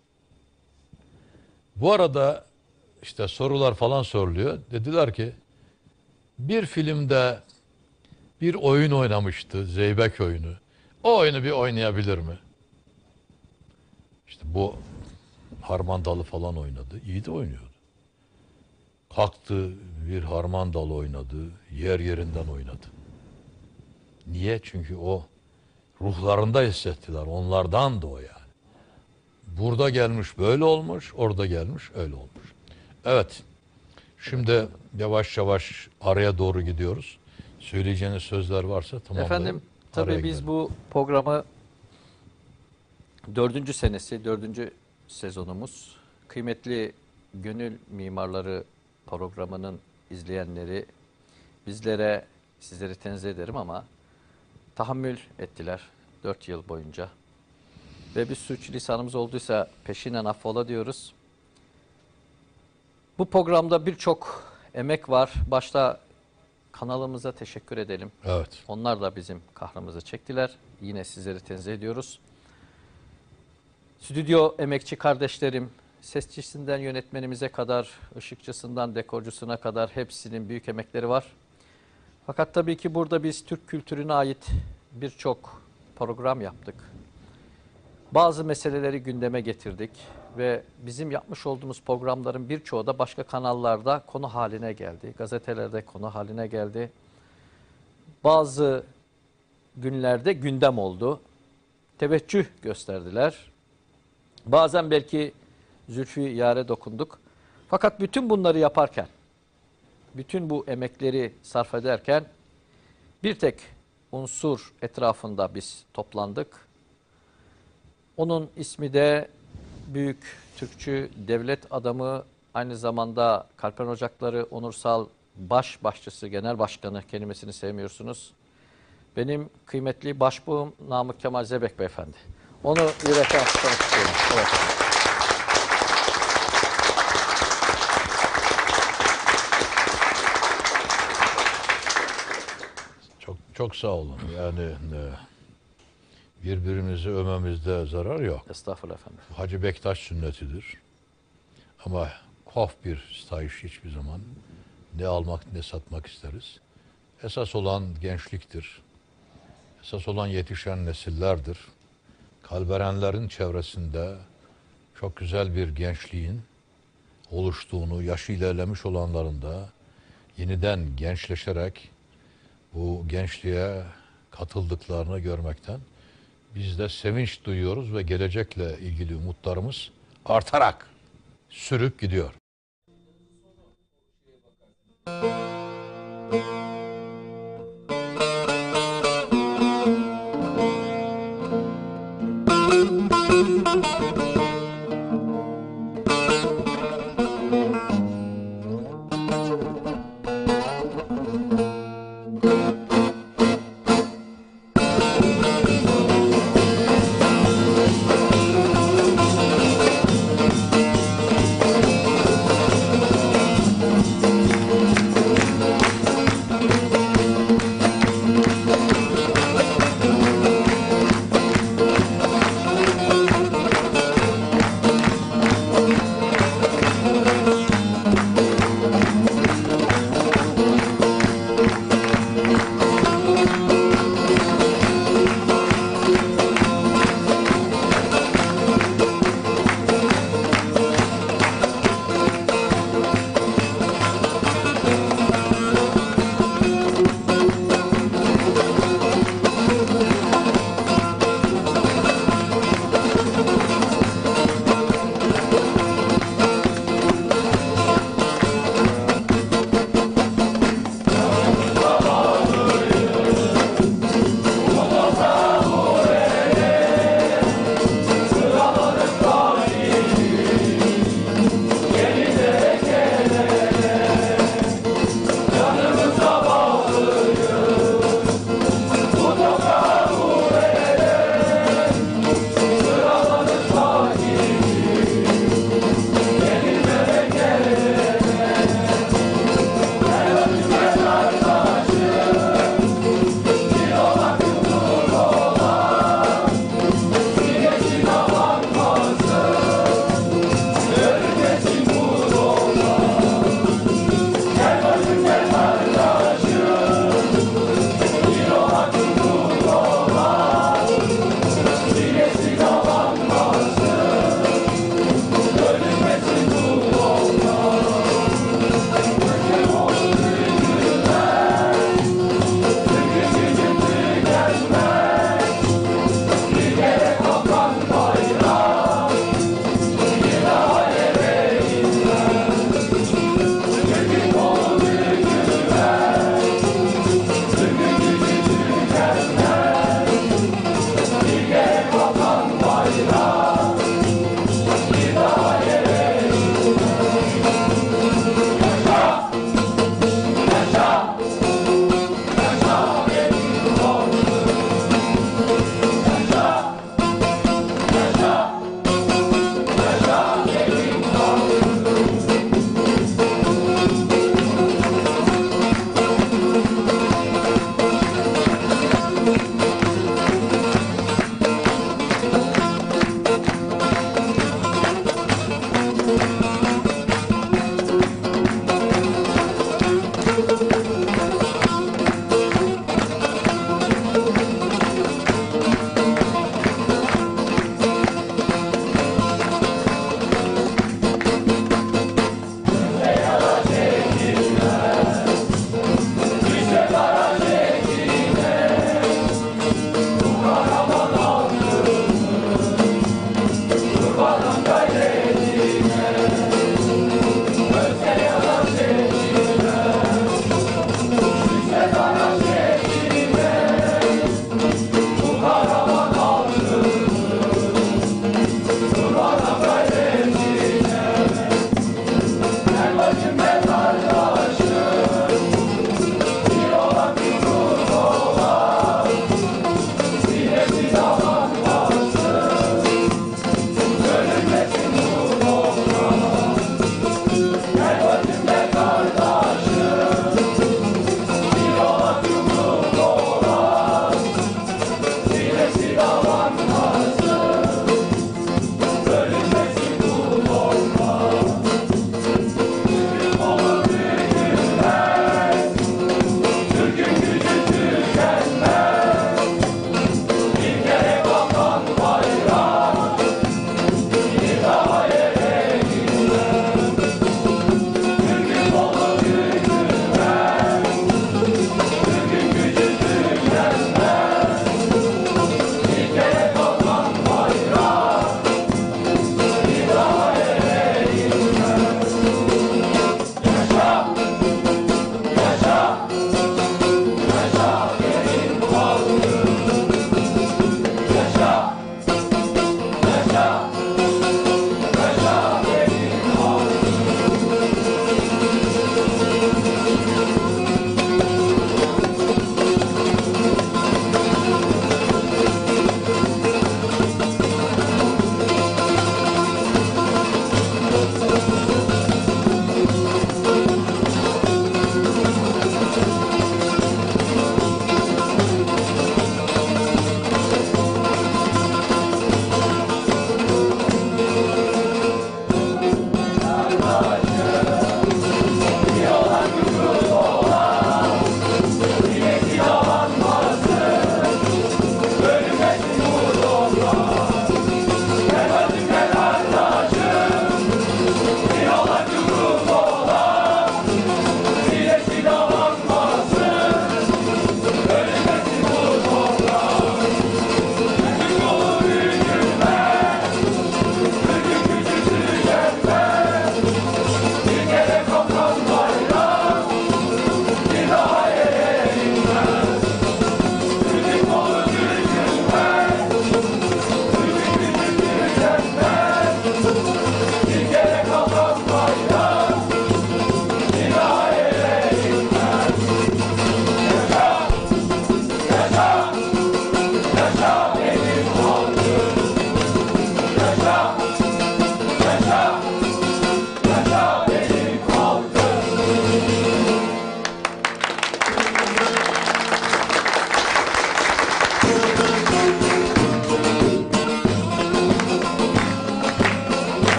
Bu arada işte sorular falan soruluyor. Dediler ki bir filmde bir oyun oynamıştı, Zeybek oyunu. O oyunu bir oynayabilir mi? İşte bu Harmandalı falan oynadı. İyi de oynuyordu. Kalktı bir Harmandalı oynadı. Yer yerinden oynadı. Niye? Çünkü o ruhlarında hissettiler. Onlardan da o yani. Burada gelmiş böyle olmuş, orada gelmiş öyle olmuş. Evet. Şimdi yavaş yavaş araya doğru gidiyoruz. Söyleyeceğiniz sözler varsa tamamlayın. Efendim tabii Araya biz gidelim. bu programı dördüncü senesi, dördüncü sezonumuz. Kıymetli Gönül Mimarları programının izleyenleri, bizlere, sizleri tenzih ederim ama tahammül ettiler dört yıl boyunca. Ve bir sürçülisanımız olduysa peşinen affola diyoruz. Bu programda birçok emek var. Başta kanalımıza teşekkür edelim. Evet. Onlar da bizim kahrımızı çektiler. Yine sizleri tenzih ediyoruz. Stüdyo emekçi kardeşlerim, sesçisinden yönetmenimize kadar, ışıkçısından dekorcusuna kadar hepsinin büyük emekleri var. Fakat tabii ki burada biz Türk kültürüne ait birçok program yaptık. Bazı meseleleri gündeme getirdik ve bizim yapmış olduğumuz programların birçoğu da başka kanallarda konu haline geldi. Gazetelerde konu haline geldi. Bazı günlerde gündem oldu. Teveccüh gösterdiler. Bazen belki zülfü yâre dokunduk. Fakat bütün bunları yaparken, bütün bu emekleri sarf ederken bir tek unsur etrafında biz toplandık. Onun ismi de büyük Türkçü devlet adamı, aynı zamanda Kalper Ocakları Onursal Baş Başçısı, Genel Başkanı, kelimesini sevmiyorsunuz. Benim kıymetli başbuğum Namık Kemal Zebek Beyefendi. Onu yürekten kutlamak istiyorum. Evet. Çok çok sağ olun. Yani e, birbirimizi övmemizde zarar yok. Estağfurullah efendim. Hacı Bektaş sünnetidir. Ama kof bir stayiş hiçbir zaman ne almak ne satmak isteriz. Esas olan gençliktir. Esas olan yetişen nesillerdir. Kalberenlerin çevresinde çok güzel bir gençliğin oluştuğunu, yaşı ilerlemiş olanların da yeniden gençleşerek bu gençliğe katıldıklarını görmekten biz de sevinç duyuyoruz ve gelecekle ilgili umutlarımız artarak sürüp gidiyor.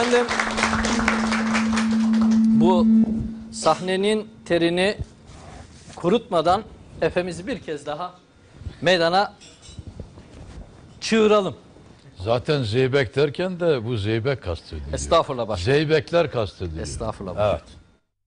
Efendim, bu sahnenin terini kurutmadan Efemizi bir kez daha meydana çığıralım. Zaten zeybek derken de bu zeybek kastediliyor. Estağfurullah başkanım. Zeybekler kastediliyor. Estağfurullah başkanım. Evet.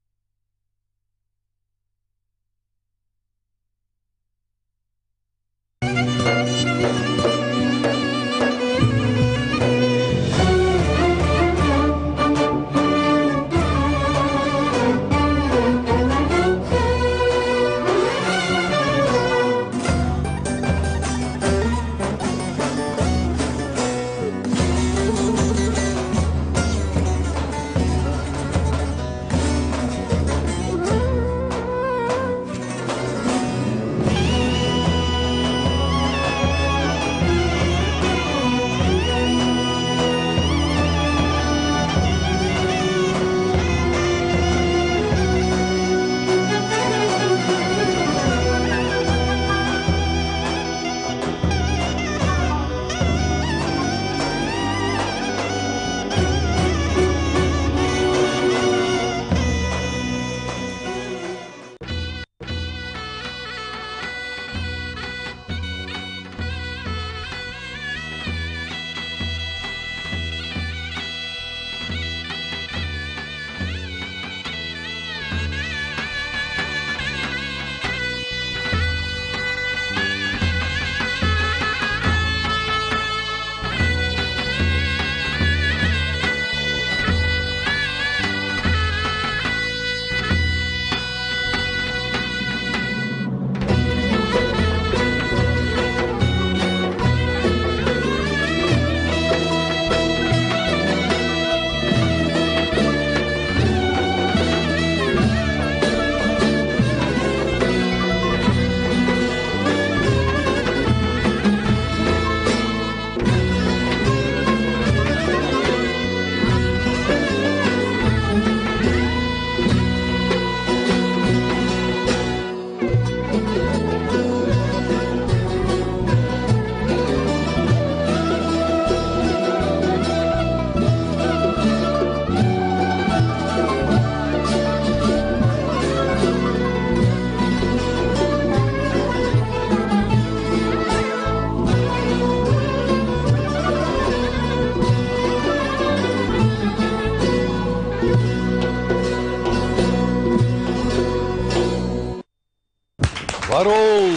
Var ol.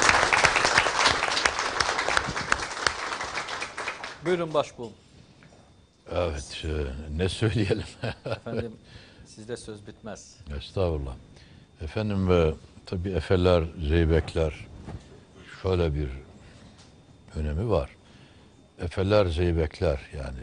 Buyurun başbuğum. Evet, e, ne söyleyelim? Efendim, sizde söz bitmez. Estağfurullah. Efendim, e, tabii efeler, zeybekler şöyle bir önemi var. Efeler, zeybekler, yani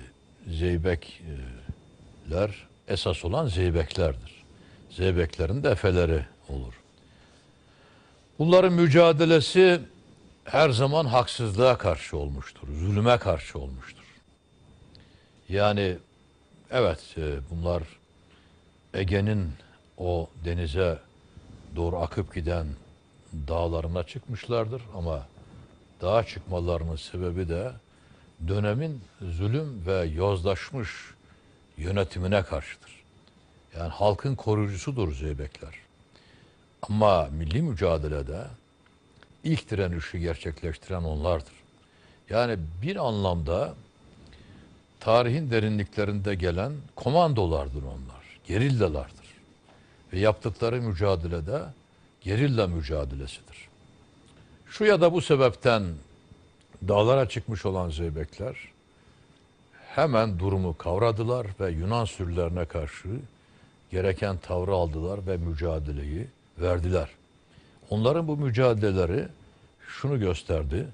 zeybekler esas olan zeybeklerdir. Zeybeklerin de efeleri olur. Bunların mücadelesi her zaman haksızlığa karşı olmuştur, zulüme karşı olmuştur. Yani evet, e, bunlar Ege'nin o denize doğru akıp giden dağlarına çıkmışlardır ama dağa çıkmalarının sebebi de dönemin zulüm ve yozlaşmış yönetimine karşıdır. Yani halkın koruyucusudur zeybekler. Ama milli mücadelede ilk direnişi gerçekleştiren onlardır. Yani bir anlamda tarihin derinliklerinde gelen komandolardır onlar, gerillalardır. Ve yaptıkları mücadelede gerilla mücadelesidir. Şu ya da bu sebepten dağlara çıkmış olan zeybekler hemen durumu kavradılar ve Yunan sürülerine karşı gereken tavrı aldılar ve mücadeleyi verdiler. Onların bu mücadeleleri şunu gösterdi: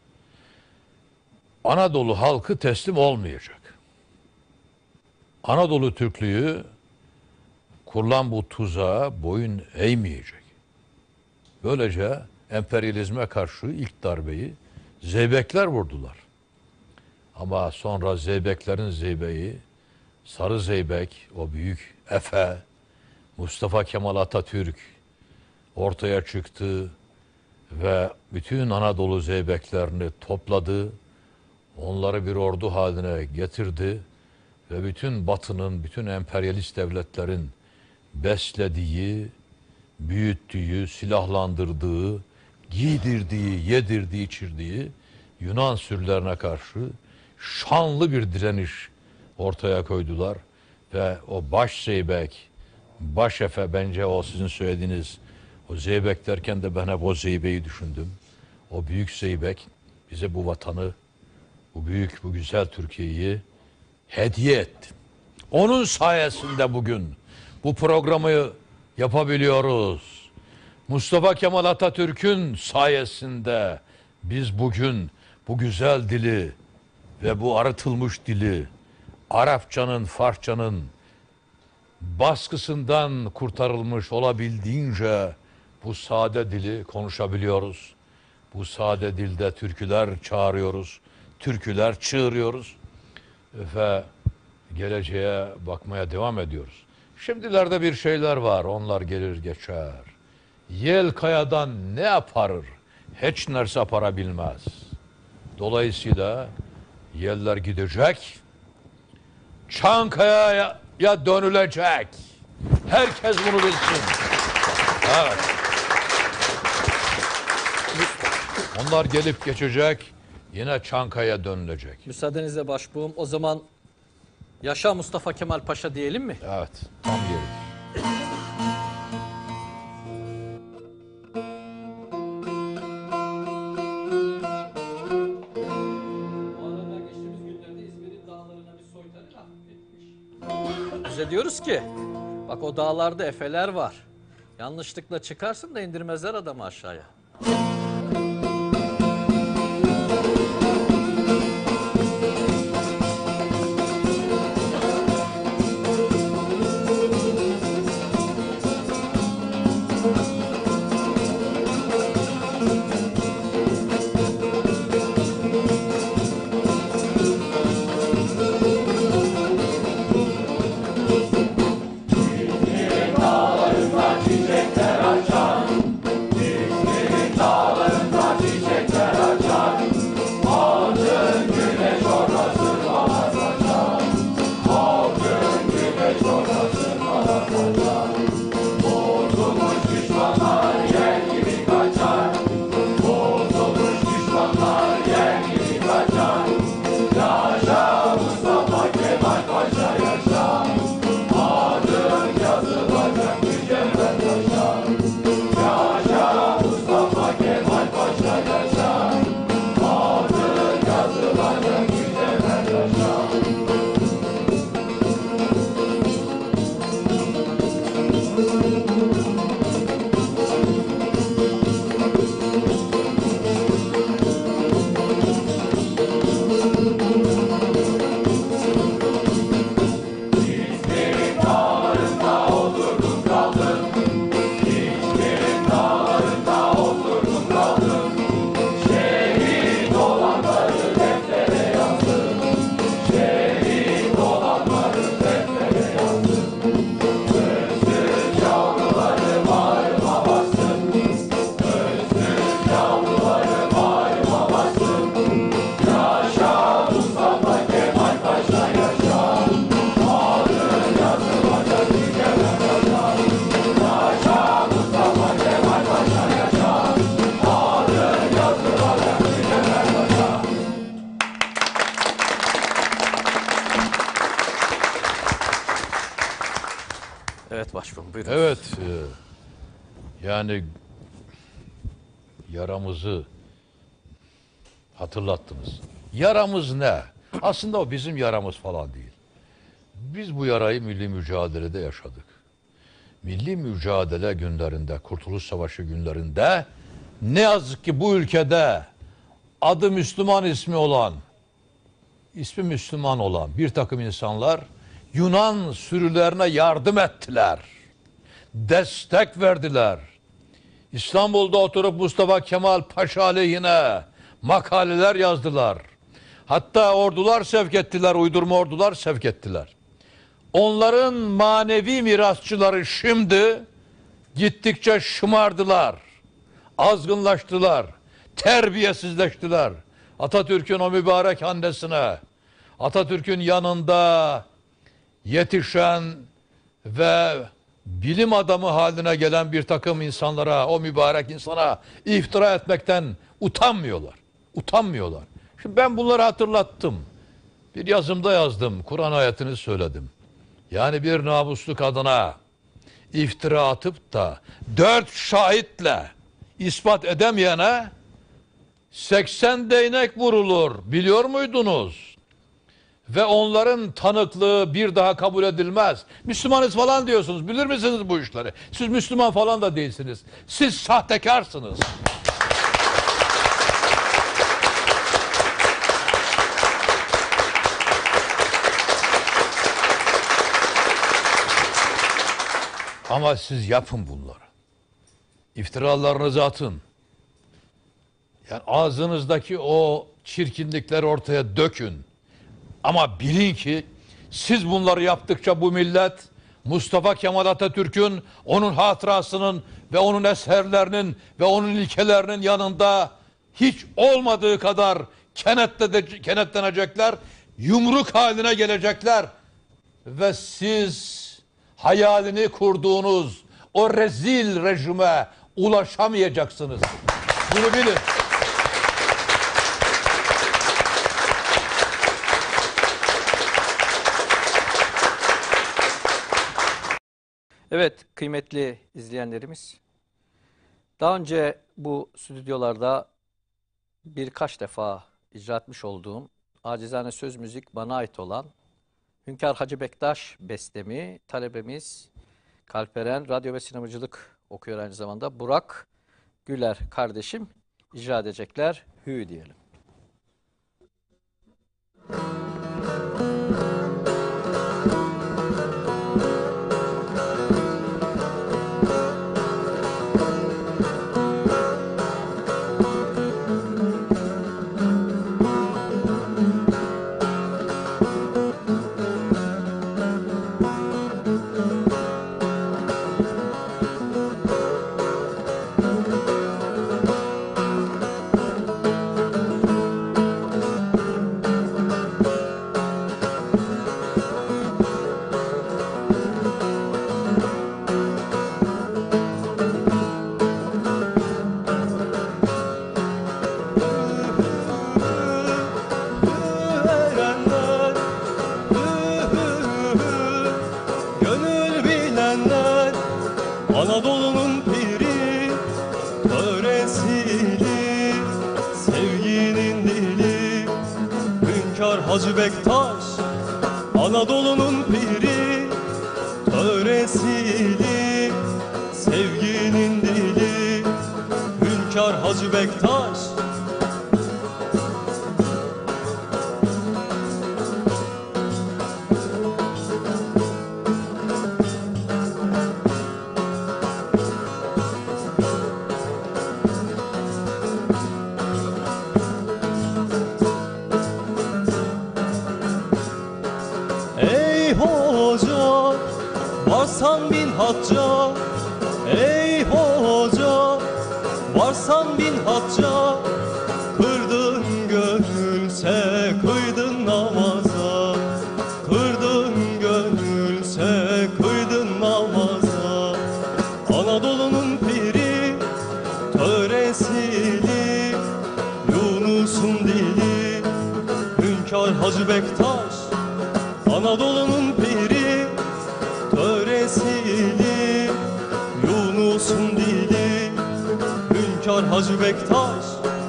Anadolu halkı teslim olmayacak. Anadolu Türklüğü kurulan bu tuzağa boyun eğmeyecek. Böylece emperyalizme karşı ilk darbeyi zeybekler vurdular. Ama sonra zeybeklerin zeybeği, Sarı Zeybek, o büyük efe, Mustafa Kemal Atatürk ortaya çıktı ve bütün Anadolu zeybeklerini topladı, onları bir ordu haline getirdi ve bütün Batı'nın, bütün emperyalist devletlerin beslediği, büyüttüğü, silahlandırdığı, giydirdiği, yedirdiği, içirdiği Yunan sürülerine karşı şanlı bir direniş ortaya koydular. Ve o baş zeybek, baş efe, bence o sizin söylediğiniz o zeybek derken de ben hep o zeybeği düşündüm. O büyük zeybek bize bu vatanı, bu büyük, bu güzel Türkiye'yi hediye etti. Onun sayesinde bugün bu programı yapabiliyoruz. Mustafa Kemal Atatürk'ün sayesinde biz bugün bu güzel dili ve bu arıtılmış dili, Arapçanın, Farsçanın baskısından kurtarılmış olabildiğince bu sade dili konuşabiliyoruz. Bu sade dilde türküler çağırıyoruz, türküler çığırıyoruz ve geleceğe bakmaya devam ediyoruz. Şimdilerde bir şeyler var, onlar gelir geçer. Yel kayadan ne aparır? Hiç nerse aparabilmez. Dolayısıyla yeller gidecek, Çankaya'ya dönülecek. Herkes bunu bilsin. Evet. Onlar gelip geçecek, yine Çankaya'ya dönülecek. Müsaadenizle başbuğum, o zaman yaşa Mustafa Kemal Paşa diyelim mi? Evet, tam yeri. Bize diyoruz ki, bak o dağlarda efeler var. Yanlışlıkla çıkarsın da indirmezler adamı aşağıya. Evet başbuğum, buyurun. Evet, e, yani yaramızı hatırlattınız. Yaramız ne? Aslında o bizim yaramız falan değil. Biz bu yarayı milli mücadelede yaşadık. Milli mücadele günlerinde, Kurtuluş Savaşı günlerinde ne yazık ki bu ülkede adı Müslüman ismi olan, ismi Müslüman olan bir takım insanlar Yunan sürülerine yardım ettiler. Destek verdiler. İstanbul'da oturup Mustafa Kemal Paşa aleyhine makaleler yazdılar. Hatta ordular sevk ettiler, uydurma ordular sevk ettiler. Onların manevi mirasçıları şimdi gittikçe şımardılar, azgınlaştılar, terbiyesizleştiler. Atatürk'ün o mübarek annesine, Atatürk'ün yanında yetişen ve bilim adamı haline gelen bir takım insanlara, o mübarek insana iftira etmekten utanmıyorlar. Utanmıyorlar. Şimdi ben bunları hatırlattım. Bir yazımda yazdım, Kur'an ayetini söyledim. Yani bir namuslu kadına iftira atıp da dört şahitle ispat edemeyene seksen değnek vurulur. Biliyor muydunuz? Ve onların tanıklığı bir daha kabul edilmez. Müslümanız falan diyorsunuz. Bilir misiniz bu işleri? Siz Müslüman falan da değilsiniz. Siz sahtekarsınız. Ama siz yapın bunları. İftiralarınızı atın. Yani ağzınızdaki o çirkinlikleri ortaya dökün. Ama bilin ki siz bunları yaptıkça bu millet Mustafa Kemal Atatürk'ün, onun hatırasının ve onun eserlerinin ve onun ilkelerinin yanında hiç olmadığı kadar kenetlede, kenetlenecekler, yumruk haline gelecekler. Ve siz hayalini kurduğunuz o rezil rejime ulaşamayacaksınız. Bunu bilin. Evet kıymetli izleyenlerimiz, daha önce bu stüdyolarda birkaç defa icra etmiş olduğum acizane söz müzik bana ait olan Hünkar Hacı Bektaş bestemi talebemiz Kalperen radyo ve sinemacılık okuyor aynı zamanda Burak Güler kardeşim icra edecekler. Hü diyelim. Erenler, gönül bilenler, Anadolu'nun piri, töresili, sevginin dili, Hünkar Hacı Bektaş, Anadolu'nun piri, töresili, sevginin dili, Hünkar Hacı Bektaş. Ey hoca, varsan bin hacca. Ey hoca, varsan bin hacca. Kırdın gönülse kıydın namaza. Kırdın gönülse kıydın namaza. Anadolu'nun piri, töresili, Yunus'un dili, Hünkar Hacı Bektaş. Anadolu'nun piri, töresili, Yunus'un dili, Hünkar Hacı Bektaş.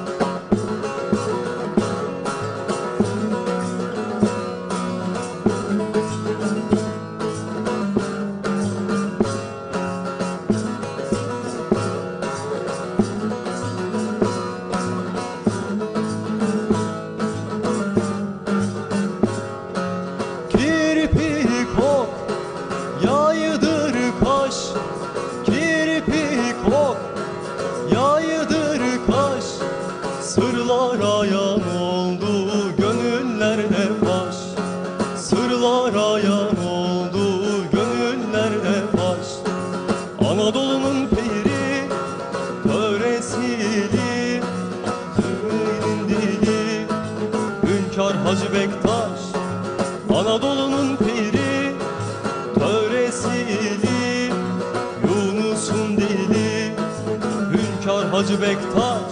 Kirpik ok, yaydır kaş. Kirpik ok, yaydır kaş. Sırlara yan oldu gönüllerde baş. Sırlara yan oldu gönüllerde baş. Anadolu'nun piri, töresili, sevginin dili, Hünkar Hacı Bektaş. Anadolu'nun piri, Hacı Bektaş.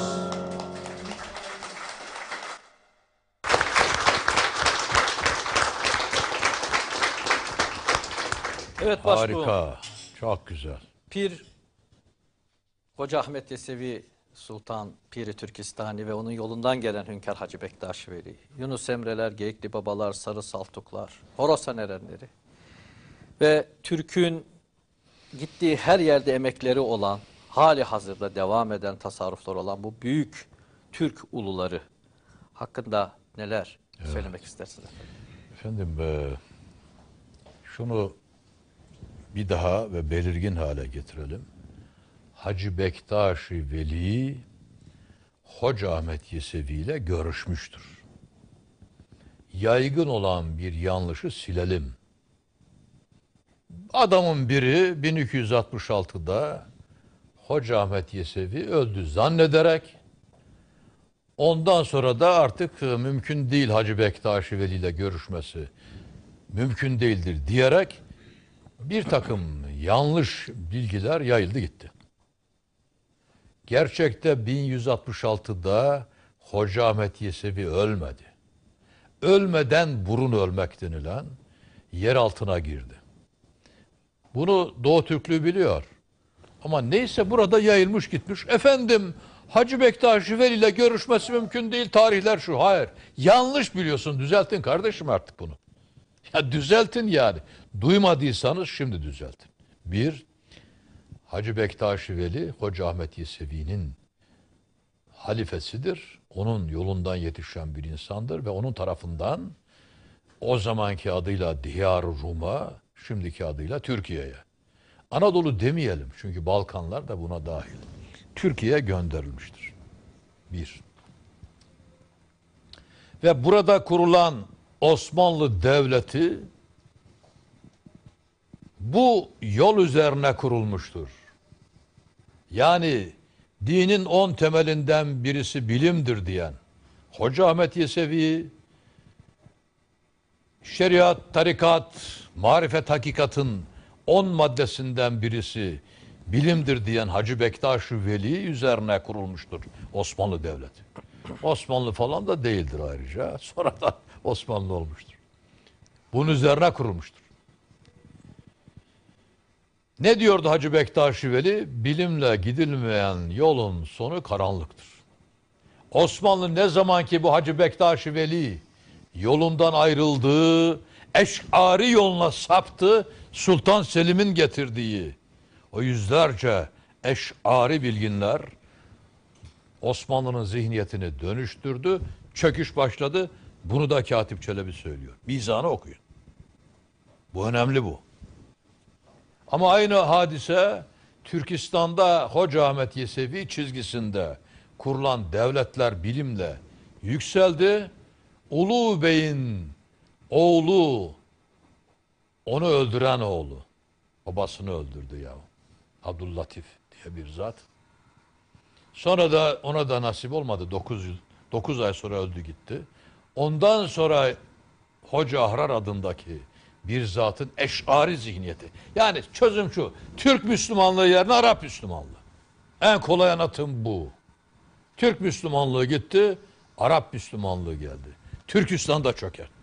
Evet başbuğum. Harika. Çok güzel. Pir Hoca Ahmet Yesevi Sultan Piri Türkistani ve onun yolundan gelen Hünkar Hacı Bektaş Veli, Yunus Emreler, Geyikli Babalar, Sarı Saltuklar, Horasan erenleri ve Türk'ün gittiği her yerde emekleri olan, hali hazırda devam eden tasarruflar olan bu büyük Türk uluları hakkında neler söylemek istersiniz efendim? Efendim e, şunu bir daha ve belirgin hale getirelim. Hacı Bektaş Veli Hoca Ahmet Yesevi ile görüşmüştür. Yaygın olan bir yanlışı silelim. Adamın biri bin iki yüz altmış altıda Hoca Ahmet Yesevi öldü zannederek, ondan sonra da artık mümkün değil Hacı Bektaş Veli ile görüşmesi mümkün değildir diyerek bir takım yanlış bilgiler yayıldı gitti. Gerçekte bin yüz altmış altıda Hoca Ahmet Yesevi ölmedi. Ölmeden burun ölmek denilen yer altına girdi. Bunu Doğu Türklüğü biliyor. Ama neyse burada yayılmış gitmiş. Efendim Hacı Bektaş Veli ile görüşmesi mümkün değil. Tarihler şu. Hayır. Yanlış biliyorsun. Düzeltin kardeşim artık bunu. Ya düzeltin yani. Duymadıysanız şimdi düzeltin. Bir, Hacı Bektaş Veli Hoca Ahmet Yesevi'nin halifesidir. Onun yolundan yetişen bir insandır ve onun tarafından o zamanki adıyla Diyar-ı Rum'a, şimdiki adıyla Türkiye'ye. Anadolu demeyelim çünkü Balkanlar da buna dahil. Türkiye'ye gönderilmiştir. Bir. Ve burada kurulan Osmanlı Devleti bu yol üzerine kurulmuştur. Yani dinin on temelinden birisi bilimdir diyen Hoca Ahmet Yesevi, şeriat, tarikat, marifet hakikatın on maddesinden birisi bilimdir diyen Hacı Bektaş Veli üzerine kurulmuştur Osmanlı Devleti. Osmanlı falan da değildir ayrıca. Sonradan Osmanlı olmuştur. Bunun üzerine kurulmuştur. Ne diyordu Hacı Bektaş Veli? Bilimle gidilmeyen yolun sonu karanlıktır. Osmanlı ne zaman ki bu Hacı Bektaş Veli yolundan ayrıldığı, Eş'ari yoluna saptı, Sultan Selim'in getirdiği o yüzlerce Eş'ari bilginler Osmanlı'nın zihniyetini dönüştürdü, çöküş başladı. Bunu da Katip Çelebi söylüyor. Mizanı okuyun. Bu önemli bu. Ama aynı hadise Türkistan'da Hoca Ahmet Yesevi çizgisinde kurulan devletler bilimle yükseldi. Ulu Bey'in oğlu, onu öldüren oğlu, babasını öldürdü ya. Abdüllatif diye bir zat. Sonra da ona da nasip olmadı. dokuz yıl, dokuz ay sonra öldü gitti. Ondan sonra Hoca Ahrar adındaki bir zatın Eş'ari zihniyeti. Yani çözüm şu. Türk Müslümanlığı yerine Arap Müslümanlığı. En kolay anlatım bu. Türk Müslümanlığı gitti, Arap Müslümanlığı geldi. Türkistan da çökertti.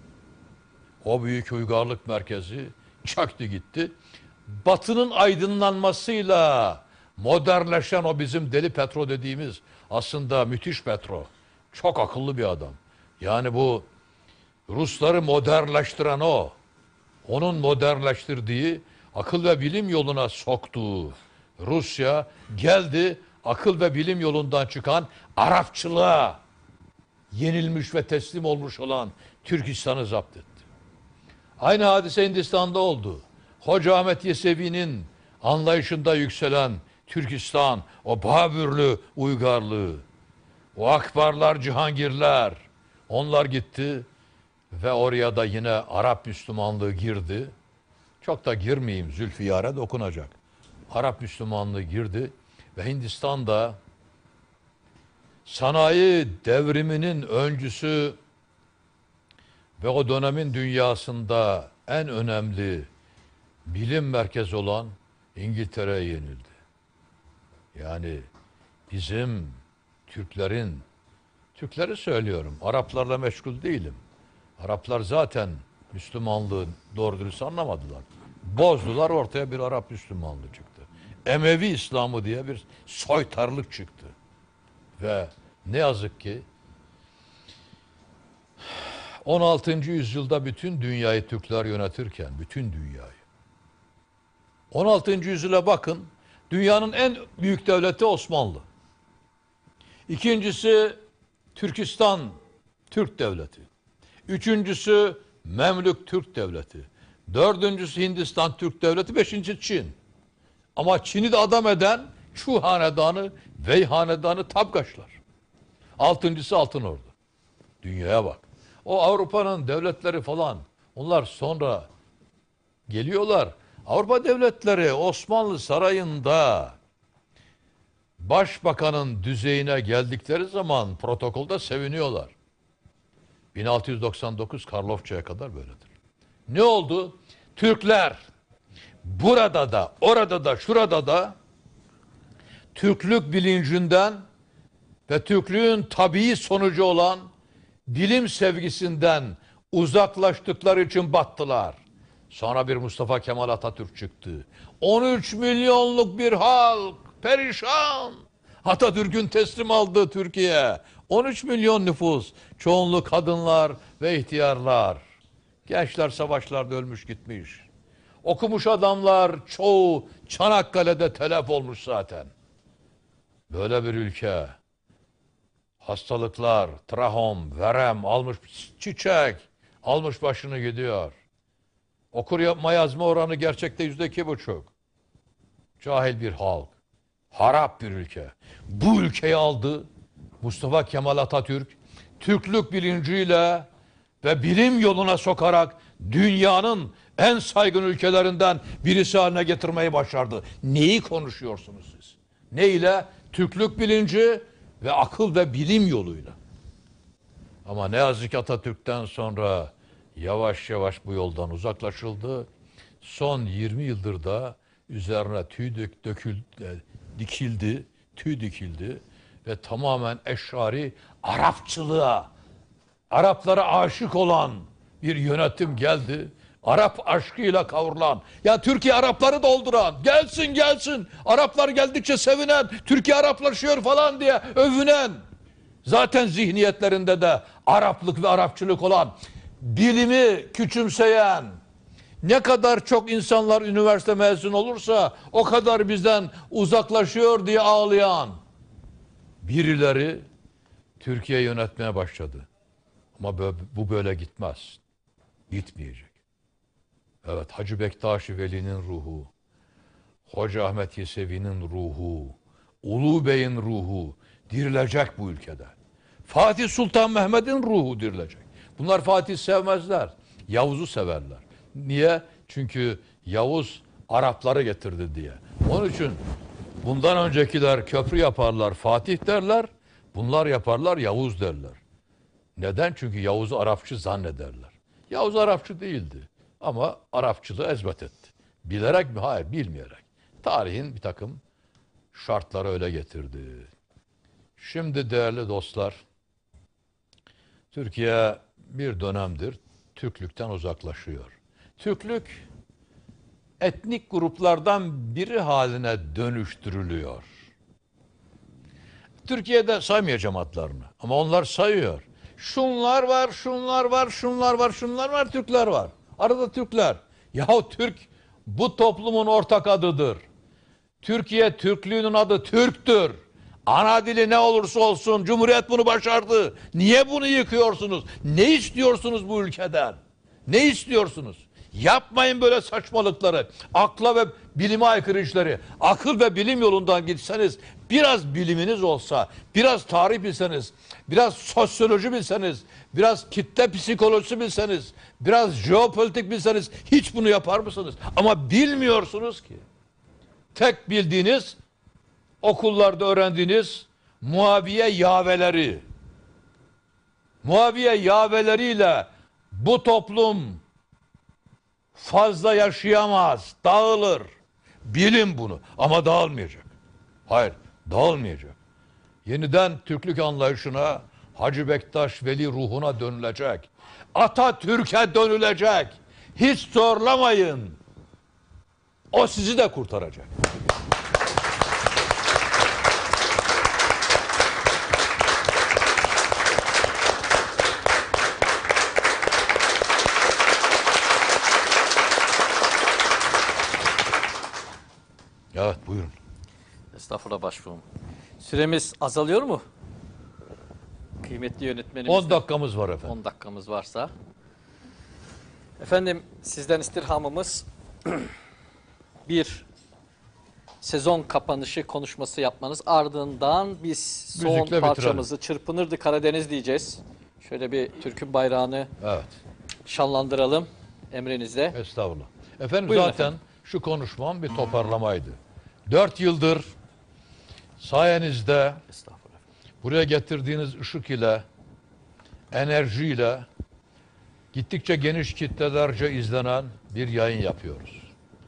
O büyük uygarlık merkezi çöktü gitti. Batının aydınlanmasıyla modernleşen o bizim Deli Petro dediğimiz aslında müthiş Petro. Çok akıllı bir adam. Yani bu Rusları modernleştiren o. Onun modernleştirdiği, akıl ve bilim yoluna soktuğu Rusya geldi, akıl ve bilim yolundan çıkan Arapçılığa yenilmiş ve teslim olmuş olan Türkistan'ı zapt etti. Aynı hadise Hindistan'da oldu. Hoca Ahmet Yesevi'nin anlayışında yükselen Türkistan, o Babürlü uygarlığı, o Akbarlar, Cihangirler, onlar gitti ve oraya da yine Arap Müslümanlığı girdi. Çok da girmeyeyim, Zülfiyar'a dokunacak. Arap Müslümanlığı girdi ve Hindistan'da sanayi devriminin öncüsü ve o dönemin dünyasında en önemli bilim merkezi olan İngiltere'ye yenildi. Yani bizim Türklerin, Türkleri söylüyorum, Araplarla meşgul değilim. Araplar zaten Müslümanlığı doğru dürüst anlamadılar. Bozdular, ortaya bir Arap Müslümanlığı çıktı. Emevi İslamı diye bir soytarlık çıktı. Ve ne yazık ki on altıncı yüzyılda bütün dünyayı Türkler yönetirken, bütün dünyayı. on altıncı yüzyıla bakın, dünyanın en büyük devleti Osmanlı. İkincisi Türkistan Türk Devleti. Üçüncüsü Memlük Türk Devleti. Dördüncüsü Hindistan Türk Devleti. Beşinci Çin. Ama Çin'i de adam eden Çu Hanedanı, Vey Hanedanı, Tabgaçlar. Altıncısı Altınordu. Dünyaya bak. O Avrupa'nın devletleri falan, onlar sonra geliyorlar. Avrupa devletleri Osmanlı Sarayı'nda başbakanın düzeyine geldikleri zaman protokolda seviniyorlar. bin altı yüz doksan dokuz Karlofça'ya kadar böyledir. Ne oldu? Türkler burada da, orada da, şurada da Türklük bilincinden ve Türklüğün tabii sonucu olan bilim sevgisinden uzaklaştıkları için battılar. Sonra bir Mustafa Kemal Atatürk çıktı. on üç milyonluk bir halk, perişan. Atatürk'ün teslim aldığı Türkiye. on üç milyon nüfus, çoğunluğu kadınlar ve ihtiyarlar. Gençler savaşlarda ölmüş gitmiş. Okumuş adamlar çoğu Çanakkale'de telef olmuş zaten. Böyle bir ülke. Hastalıklar, trahom, verem almış çiçek, almış başını gidiyor. Okur yapma yazma oranı gerçekte yüzde iki buçuk. Cahil bir halk. Harap bir ülke. Bu ülkeyi aldı Mustafa Kemal Atatürk. Türklük bilinciyle ve bilim yoluna sokarak dünyanın en saygın ülkelerinden birisi haline getirmeyi başardı. Neyi konuşuyorsunuz siz? Ne ile? Türklük bilinci ve akıl ve bilim yoluyla. Ama ne yazık ki Atatürk'ten sonra yavaş yavaş bu yoldan uzaklaşıldı. Son yirmi yıldır da üzerine tüy dök, döküldü, dikildi, tüy dikildi ve tamamen eşari Arapçılığa, Araplara aşık olan bir yönetim geldi. Arap aşkıyla kavrulan, ya Türkiye Arapları dolduran, gelsin gelsin, Araplar geldikçe sevinen, Türkiye Araplaşıyor falan diye övünen, zaten zihniyetlerinde de Araplık ve Arapçılık olan, bilimi küçümseyen, ne kadar çok insanlar üniversite mezun olursa o kadar bizden uzaklaşıyor diye ağlayan birileri Türkiye yönetmeye başladı. Ama bu böyle gitmez. Gitmeyecek. Evet, Hacı Bektaş-ı Veli'nin ruhu, Hoca Ahmet Yesevi'nin ruhu, Ulu Bey'in ruhu dirilecek bu ülkede. Fatih Sultan Mehmet'in ruhu dirilecek. Bunlar Fatih sevmezler. Yavuz'u severler. Niye? Çünkü Yavuz Arapları getirdi diye. Onun için bundan öncekiler köprü yaparlar, Fatih derler. Bunlar yaparlar, Yavuz derler. Neden? Çünkü Yavuz'u Arapçı zannederler. Yavuz Arapçı değildi. Ama Arapçılığı ezbet etti. Bilerek mi? Hayır, bilmeyerek. Tarihin bir takım şartları öyle getirdi. Şimdi değerli dostlar, Türkiye bir dönemdir Türklükten uzaklaşıyor. Türklük etnik gruplardan biri haline dönüştürülüyor. Türkiye'de saymayacağım adlarını ama onlar sayıyor. Şunlar var, şunlar var, şunlar var, şunlar var, Türkler var. Arada Türkler. Yahu Türk bu toplumun ortak adıdır. Türkiye, Türklüğünün adı Türktür. Ana dili ne olursa olsun Cumhuriyet bunu başardı. Niye bunu yıkıyorsunuz? Ne istiyorsunuz bu ülkeden? Ne istiyorsunuz? Yapmayın böyle saçmalıkları. Akla ve bilime aykırı işleri. Akıl ve bilim yolundan gitseniz, biraz biliminiz olsa, biraz tarih bilseniz, biraz sosyoloji bilseniz, biraz kitle psikolojisi bilseniz, biraz jeopolitik bilseniz hiç bunu yapar mısınız? Ama bilmiyorsunuz ki. Tek bildiğiniz, okullarda öğrendiğiniz Muaviye yaveleri. Muaviye yaveleriyle bu toplum fazla yaşayamaz, dağılır. Bilin bunu ama dağılmayacak. Hayır, dağılmayacak. Yeniden Türklük anlayışına, Hacı Bektaş Veli ruhuna dönülecek. Atatürk'e dönülecek. Hiç zorlamayın. O sizi de kurtaracak. Evet, buyurun. Estağfurullah başbuğum. Süremiz azalıyor mu? Kıymetli yönetmenimiz. on dakikamız var efendim. on dakikamız varsa. Efendim sizden istirhamımız bir sezon kapanışı konuşması yapmanız, ardından biz son Müzikle parçamızı Çırpınırdı Karadeniz diyeceğiz. Şöyle bir Türk'ün bayrağını Evet. şanlandıralım emrinizde. Estağfurullah. Efendim Buyurun zaten efendim. şu konuşmam bir toparlamaydı. Dört yıldır sayenizde Estağfurullah. buraya getirdiğiniz ışık ile, enerjiyle gittikçe geniş kitlelerce izlenen bir yayın yapıyoruz.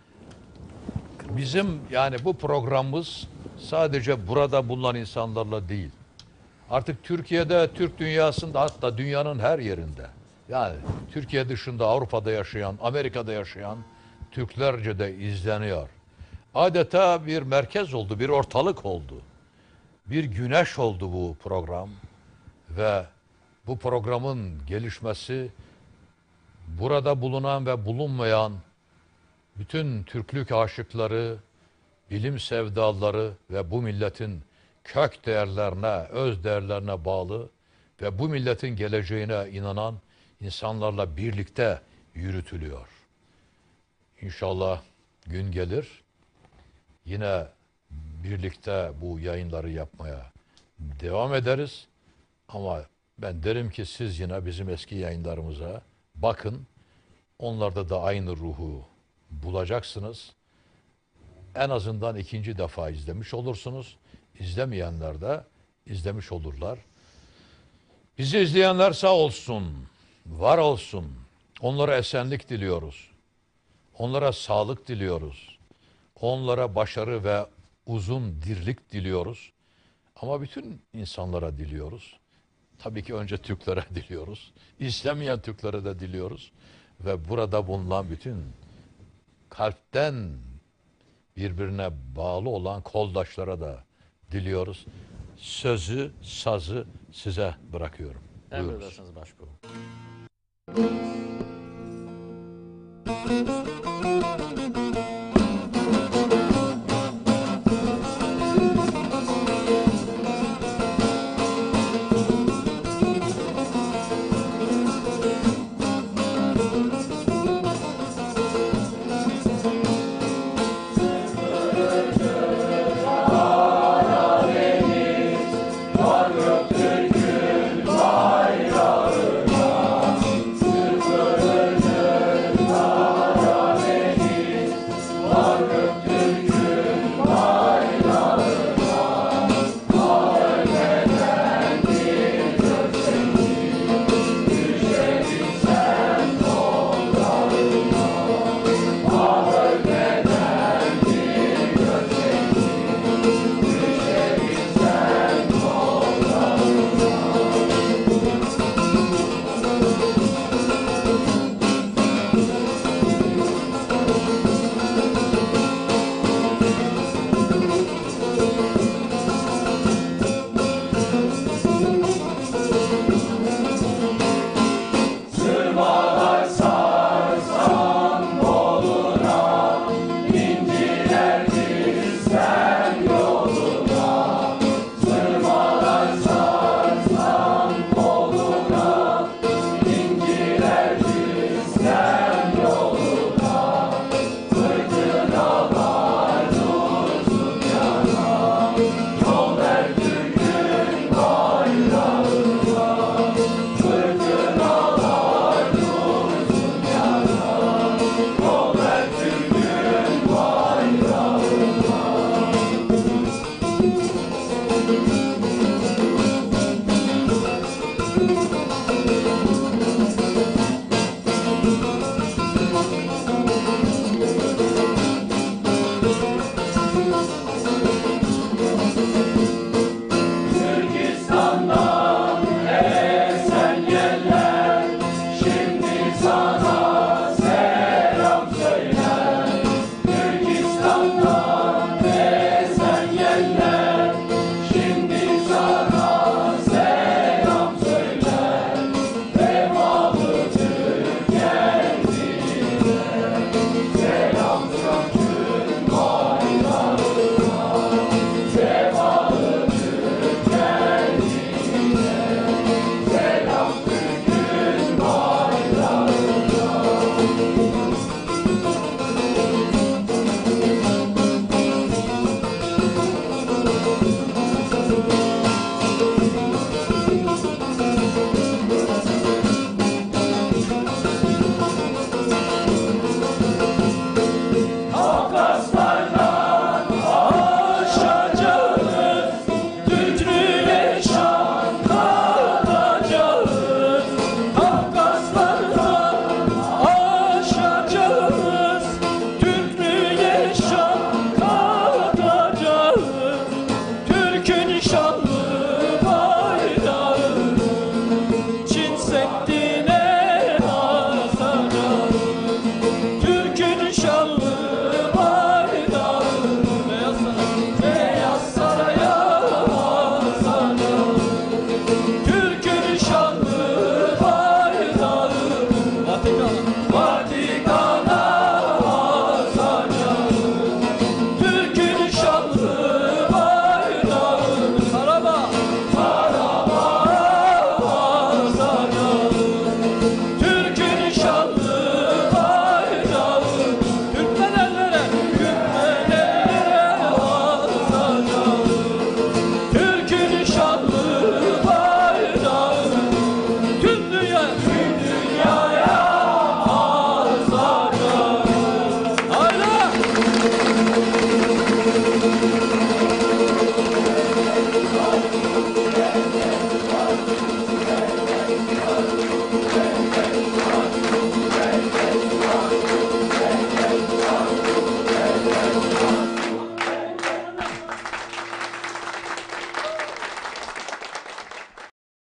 Bizim yani bu programımız sadece burada bulunan insanlarla değil. Artık Türkiye'de, Türk dünyasında, hatta dünyanın her yerinde. Yani Türkiye dışında Avrupa'da yaşayan, Amerika'da yaşayan Türklerce de izleniyor. Adeta bir merkez oldu, bir ortalık oldu. Bir güneş oldu bu program ve bu programın gelişmesi burada bulunan ve bulunmayan bütün Türklük aşıkları, bilim sevdaları ve bu milletin kök değerlerine, öz değerlerine bağlı ve bu milletin geleceğine inanan insanlarla birlikte yürütülüyor. İnşallah gün gelir, yine birlikte bu yayınları yapmaya devam ederiz. Ama ben derim ki siz yine bizim eski yayınlarımıza bakın. Onlarda da aynı ruhu bulacaksınız. En azından ikinci defa izlemiş olursunuz. İzlemeyenler de izlemiş olurlar. Bizi izleyenler sağ olsun, var olsun. Onlara esenlik diliyoruz. Onlara sağlık diliyoruz. Onlara başarı ve uzun dirlik diliyoruz. Ama bütün insanlara diliyoruz. Tabii ki önce Türklere diliyoruz. İstemeyen Türklere de diliyoruz. Ve burada bulunan bütün kalpten birbirine bağlı olan koldaşlara da diliyoruz. Sözü, sazı size bırakıyorum. Buyurunuz. Emredersiniz başbuğum. Türk'ün eller